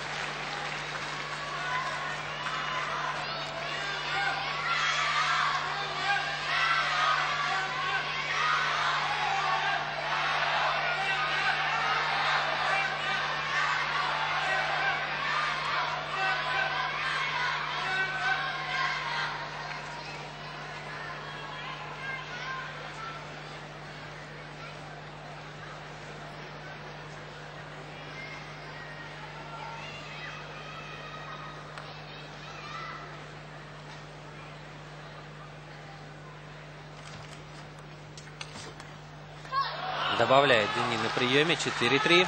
Добавляет Дин Нин на приеме. четыре-три.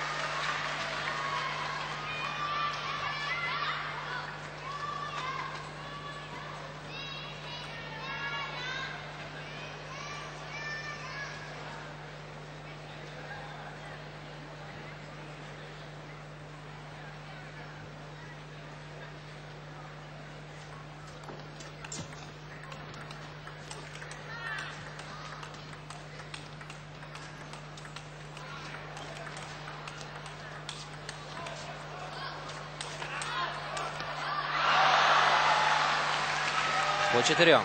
По четырем.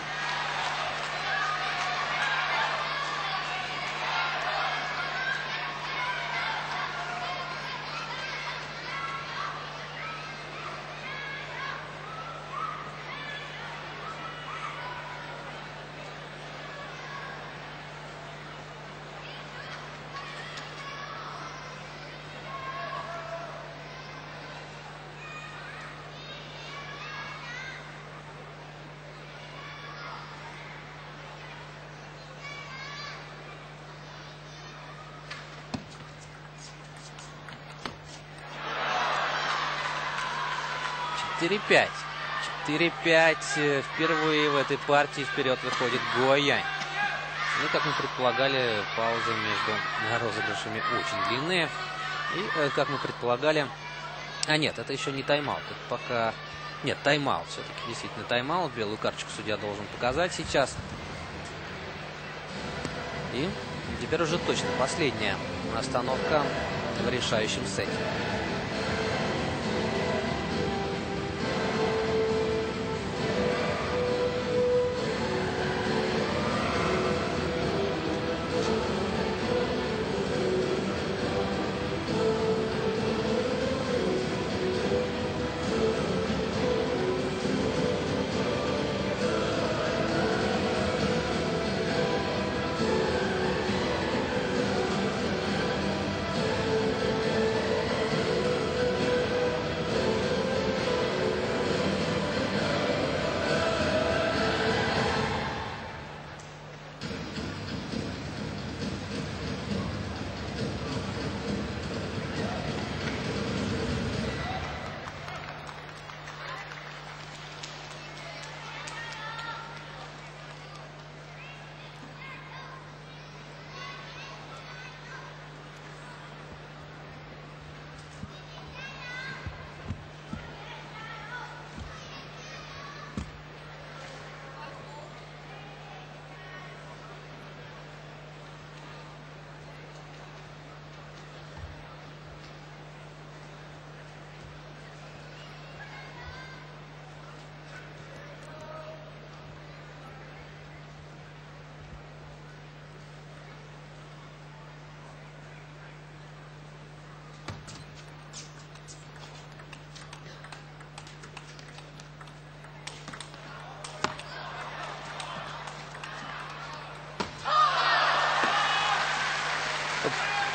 четыре-пять. четыре-пять. Впервые в этой партии вперед выходит Гуоянь. Ну, как мы предполагали, паузы между розыгрышами очень длинные. И, как мы предполагали... А нет, это еще не тайм-аут. Это пока... Нет, тайм-аут все-таки. Действительно, тайм-аут. Белую карточку судья должен показать сейчас. И теперь уже точно последняя остановка в решающем сете.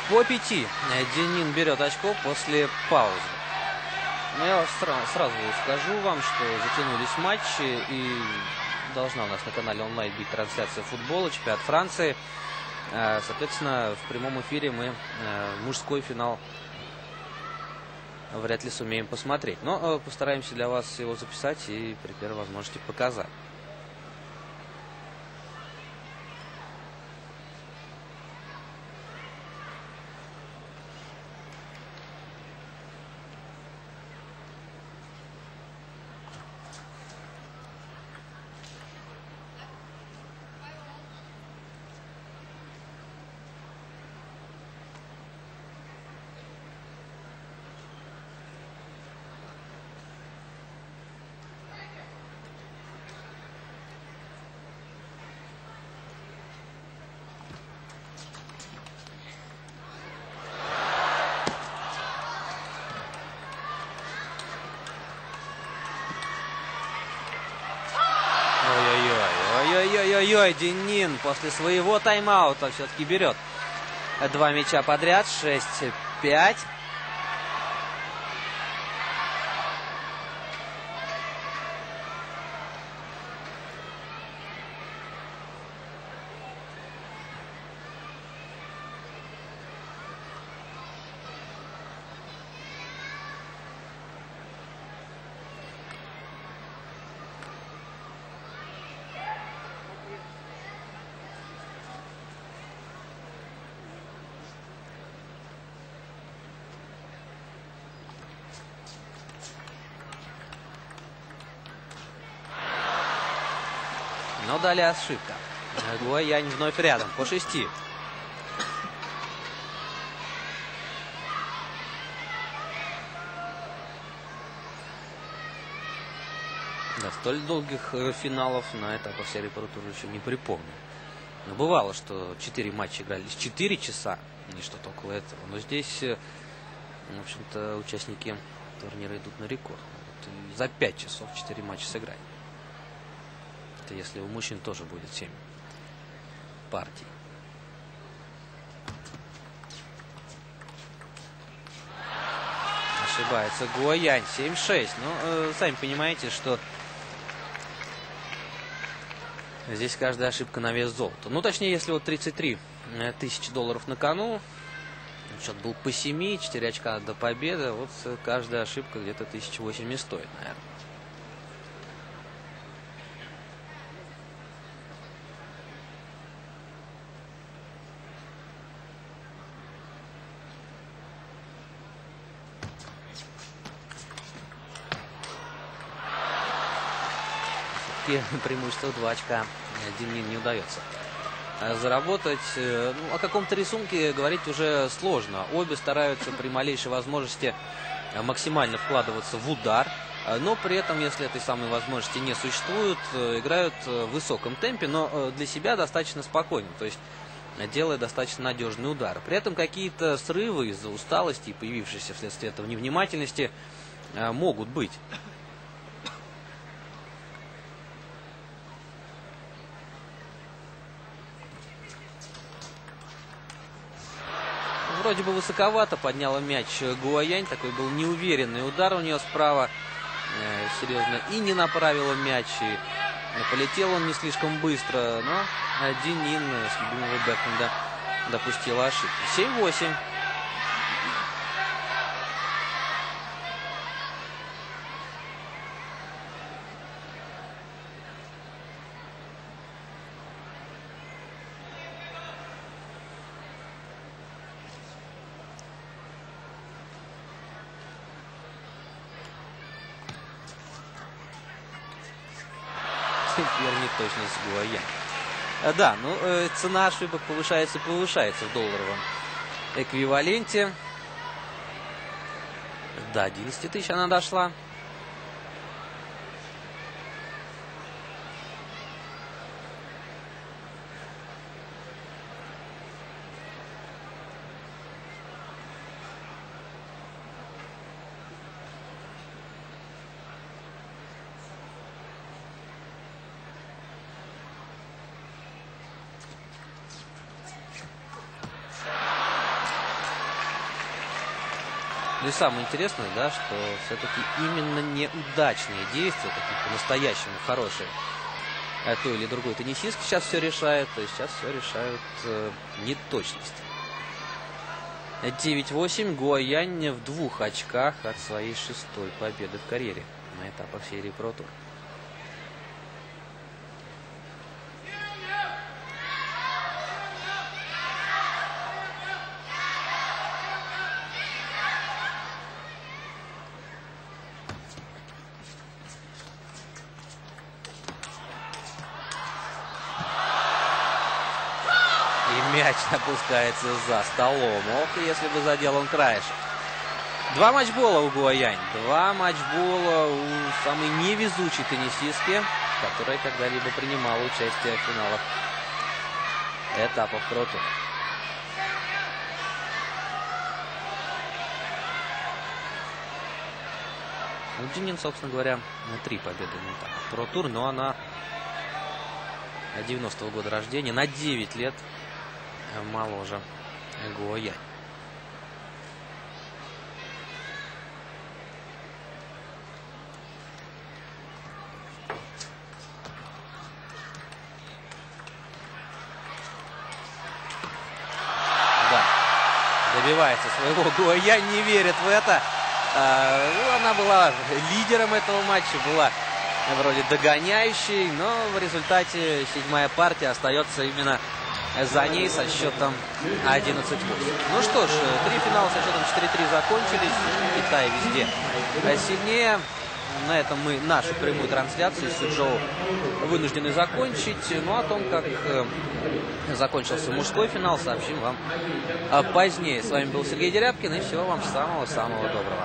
по пяти. Денин берет очко после паузы. Но я сразу, сразу скажу вам, что затянулись матчи, и должна у нас на канале онлайн быть трансляция футбола, чемпионат Франции. Соответственно, в прямом эфире мы мужской финал вряд ли сумеем посмотреть. Но постараемся для вас его записать и при первой возможности показать. Ой-ой-ой, Денин после своего тайм-аута все-таки берет два мяча подряд. шесть пять. Но далее ошибка. Гуоянь вновь рядом, по шести. Да, столь долгих финалов на этапах серии Pro Tour еще не припомню. Но бывало, что четыре матча игрались четыре часа, и что-то около этого. Но здесь, в общем-то, участники турнира идут на рекорд. Вот за пять часов четыре матча сыграть. Если у мужчин тоже будет семь партий. Ошибается Гуоянь. семь шесть. Ну, э, сами понимаете, что здесь каждая ошибка на вес золота. Ну, точнее, если вот тридцать три тысячи долларов на кону, счет был по семи, четыре очка до победы, вот каждая ошибка где-то тысяча восемьдесят стоит, наверное. Преимущество два очка Денин не удается заработать. Ну, о каком-то рисунке говорить уже сложно. Обе стараются при малейшей возможности максимально вкладываться в удар, но при этом, если этой самой возможности не существует, играют в высоком темпе, но для себя достаточно спокойно, то есть делая достаточно надежный удар. При этом какие-то срывы из-за усталости, появившиеся вследствие этого невнимательности, могут быть. Вроде бы высоковато подняла мяч Гуоянь. Такой был неуверенный удар у нее справа. Э, серьезно. И не направила мяч. И полетел он не слишком быстро. Но Денин с любимого бэкхенда допустила ошибку. семь восемь. Верник точно с Гуоянь. Да, ну э, цена ошибок повышается и повышается в долларовом эквиваленте. До одиннадцати тысяч она дошла. Ну и самое интересное, да, что все-таки именно неудачные действия, такие по-настоящему хорошие, а той или другой теннисистки сейчас все решает, то есть сейчас все решают э, неточности. девять восемь. Гуоянь в двух очках от своей шестой победы в карьере на этапах серии Pro Tour. И мяч опускается за столом. Ох, если бы задел он краешек. Два матчбола у Гуоянь. Два матчбола у самой невезучей теннисистки, которая когда-либо принимала участие в финалах этапов Pro Tour. У Джинин, собственно говоря, три победы на этапах Pro Tour, но она девяностого года рождения, на девять лет моложе Гуоянь. Да, добивается своего. Гуоянь не верит в это. А, ну, она была лидером этого матча, была вроде догоняющей, но в результате седьмая партия остается именно за ней со счетом одиннадцать восемь. Ну что ж, три финала со счетом четыре три закончились. Китай везде сильнее. На этом мы нашу прямую трансляцию Сючжоу вынуждены закончить. Ну, о том, как э, закончился мужской финал, сообщим вам а позднее. С вами был Сергей Дерябкин, и всего вам самого-самого доброго.